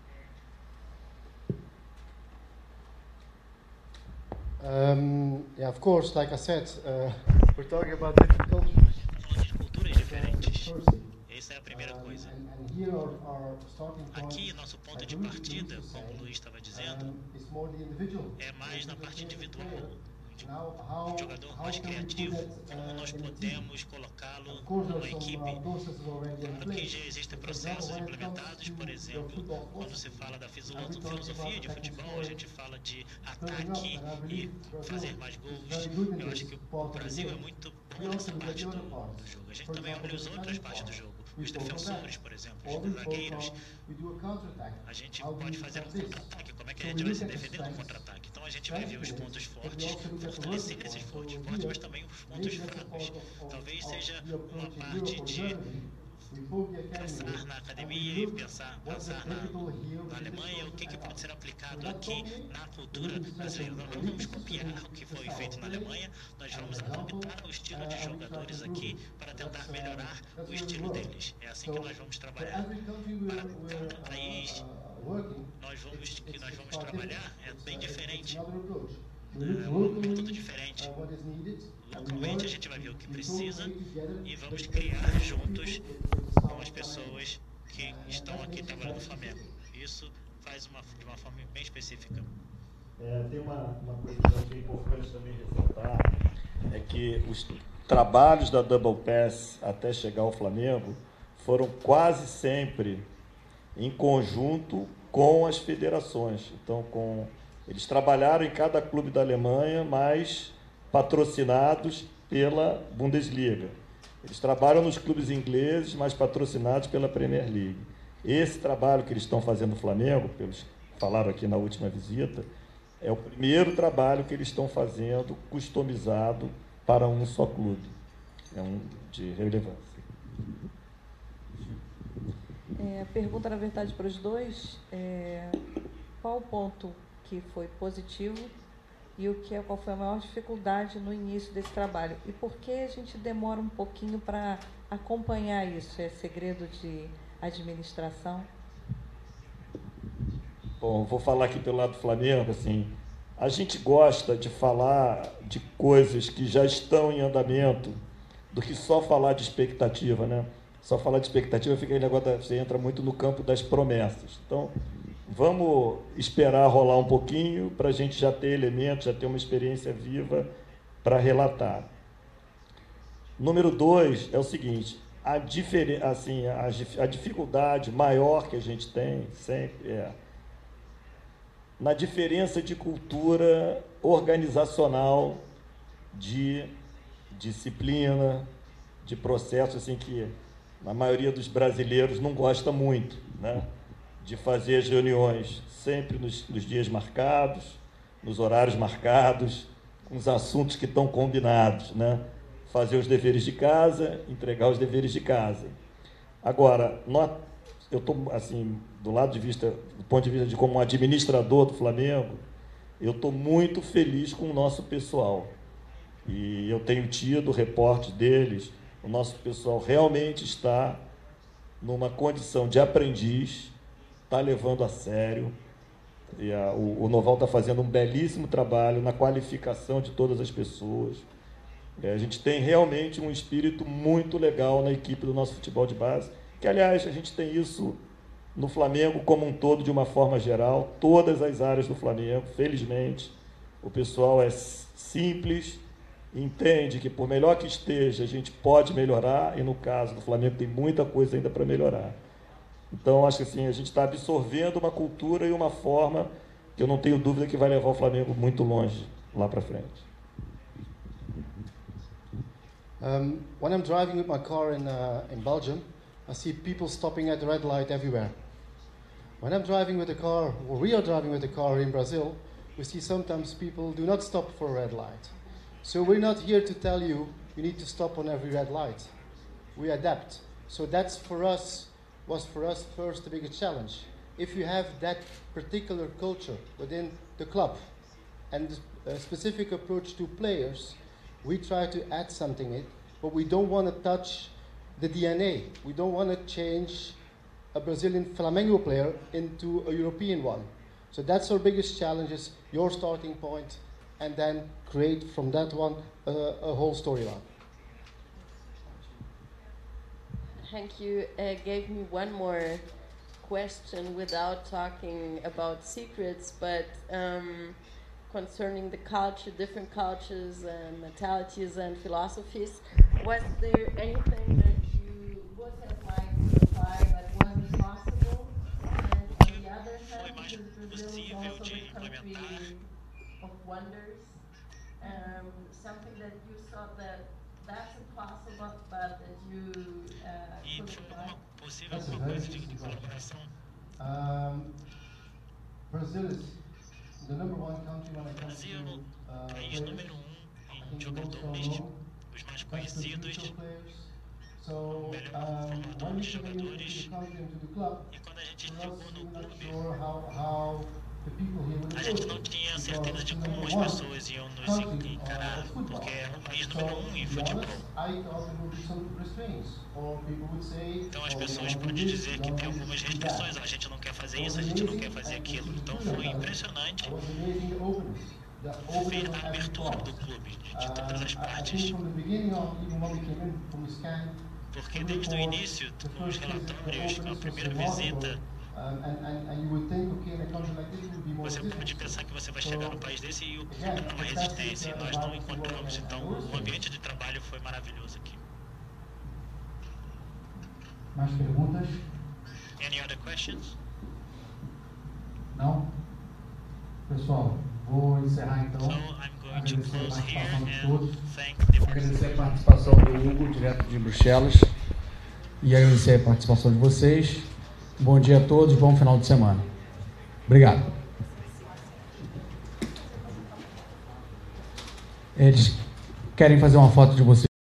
Speaker 8: Yeah, of course, like I said, we're talking about different cultures.
Speaker 7: Falando de culturas diferentes. Essa é a primeira coisa. Aqui, nosso ponto de partida, como o Luiz estava dizendo, é mais na parte individual. Um jogador mais criativo, como nós podemos colocá-lo numa equipe. Claro que já existem processos implementados, por exemplo, quando se fala da filosofia de futebol, a gente fala de ataque e fazer mais gols. Eu acho que o Brasil é muito bom nessa parte do jogo. A gente também olha as outras partes do jogo. Os defensores, por exemplo, os zagueiros. A gente pode fazer um contra-ataque. Como é que a gente vai se defender no contra-ataque? Então a gente vai ver os pontos fortes, fortalecer esses pontos fortes, mas também os pontos fracos. Talvez seja uma parte de pensar na academia e pensar na Alemanha, o que pode ser aplicado aqui na cultura brasileira. Nós não vamos copiar o que foi feito na Alemanha, nós vamos adaptar o estilo de jogadores aqui para tentar melhorar o estilo deles. É assim que nós vamos trabalhar. Para cada país, nós vamos trabalhar é bem diferente. É um método diferente. Localmente a gente vai ver o que precisa e vamos criar juntos com as pessoas que estão aqui trabalhando no Flamengo. Isso faz de uma forma bem específica.
Speaker 4: Tem uma coisa que é importante também ressaltar, é que os trabalhos da Double Pass até chegar ao Flamengo foram quase sempre em conjunto com as federações. Então, eles trabalharam em cada clube da Alemanha, mas patrocinados pela Bundesliga. Eles trabalham nos clubes ingleses, mas patrocinados pela Premier League. Esse trabalho que eles estão fazendo no Flamengo, que eles falaram aqui na última visita, é o primeiro trabalho que eles estão fazendo customizado para um só clube. É de relevância.
Speaker 9: A pergunta, na verdade, para os dois qual o ponto que foi positivo e qual foi a maior dificuldade no início desse trabalho? E por que a gente demora um pouquinho para acompanhar isso? É segredo de administração?
Speaker 4: Bom, vou falar aqui pelo lado do Flamengo, assim, a gente gosta de falar de coisas que já estão em andamento do que só falar de expectativa, né? Só falar de expectativa fica aí negócio, você entra muito no campo das promessas. Então, vamos esperar rolar um pouquinho para a gente já ter elementos, já ter uma experiência viva para relatar. Número 2 é o seguinte, a dificuldade maior que a gente tem sempre é na diferença de cultura organizacional, de disciplina, de processo assim, que a maioria dos brasileiros não gosta muito, né? De fazer as reuniões sempre nos dias marcados, nos horários marcados, com os assuntos que estão combinados, né? Fazer os deveres de casa, entregar os deveres de casa. Agora, eu estou, assim, do ponto de vista de como administrador do Flamengo, eu estou muito feliz com o nosso pessoal. E eu tenho tido reportes deles, o nosso pessoal realmente está numa condição de aprendiz, está levando a sério. E o Noval está fazendo um belíssimo trabalho na qualificação de todas as pessoas. A gente tem realmente um espírito muito legal na equipe do nosso futebol de base, que, aliás, a gente tem isso no Flamengo como um todo, de uma forma geral, todas as áreas do Flamengo, felizmente. O pessoal é simples, entende que, por melhor que esteja, a gente pode melhorar, e no caso do Flamengo tem muita coisa ainda para melhorar. Então, acho que assim, a gente está absorvendo uma cultura e uma forma que eu não tenho dúvida que vai levar o Flamengo muito longe lá para frente.
Speaker 8: When I'm driving with my car in Belgium, I see people stopping at the red light everywhere. When I'm driving with a car, or we are driving with a car in Brazil, we see sometimes people do not stop for a red light. So we're not here to tell you need to stop on every red light. We adapt. So that's was for us first the biggest challenge. If you have that particular culture within the club and a specific approach to players, we try to add something in it, but we don't want to touch the DNA. We don't want to change a Brazilian Flamengo player into a European one. So that's our biggest challenge, is your starting point, and then create from that one a whole storyline.
Speaker 11: Hank, you gave me one more question without talking about secrets, but concerning the culture, different cultures and mentalities and philosophies. Was there anything that you would have liked to apply but wasn't possible? And on the other hand, because Brazil is also a country of wonders, something that you saw that's impossible, but that you could apply?
Speaker 2: That's a very interesting question.
Speaker 8: Brazil is the number one country when it comes to
Speaker 7: país número 1 em jogadores, os mais conhecidos, o melhor formador de jogadores. E quando a gente chegou no clube, a gente não tinha certeza de como as pessoas iam nos encarar, porque é um país número 1 em futebol. Então as pessoas podem dizer que tem algumas restrições, a gente não quer fazer isso, a gente não quer fazer aquilo. Então foi impressionante ver a abertura do clube, de todas as partes. Porque desde o início, nos relatórios, com a primeira visita, você pode pensar que você vai chegar num país desse e o clube não vai resistência, e nós não encontramos. Então o ambiente de trabalho foi maravilhoso aqui.
Speaker 2: Mais perguntas?
Speaker 7: Any other questions?
Speaker 2: Não? Pessoal, vou encerrar então. Agradecer a participação de todos. Agradecer a participação do Hugo, direto de Bruxelas. E agradecer a participação de vocês. Bom dia a todos, bom final de semana. Obrigado. Eles querem fazer uma foto de vocês.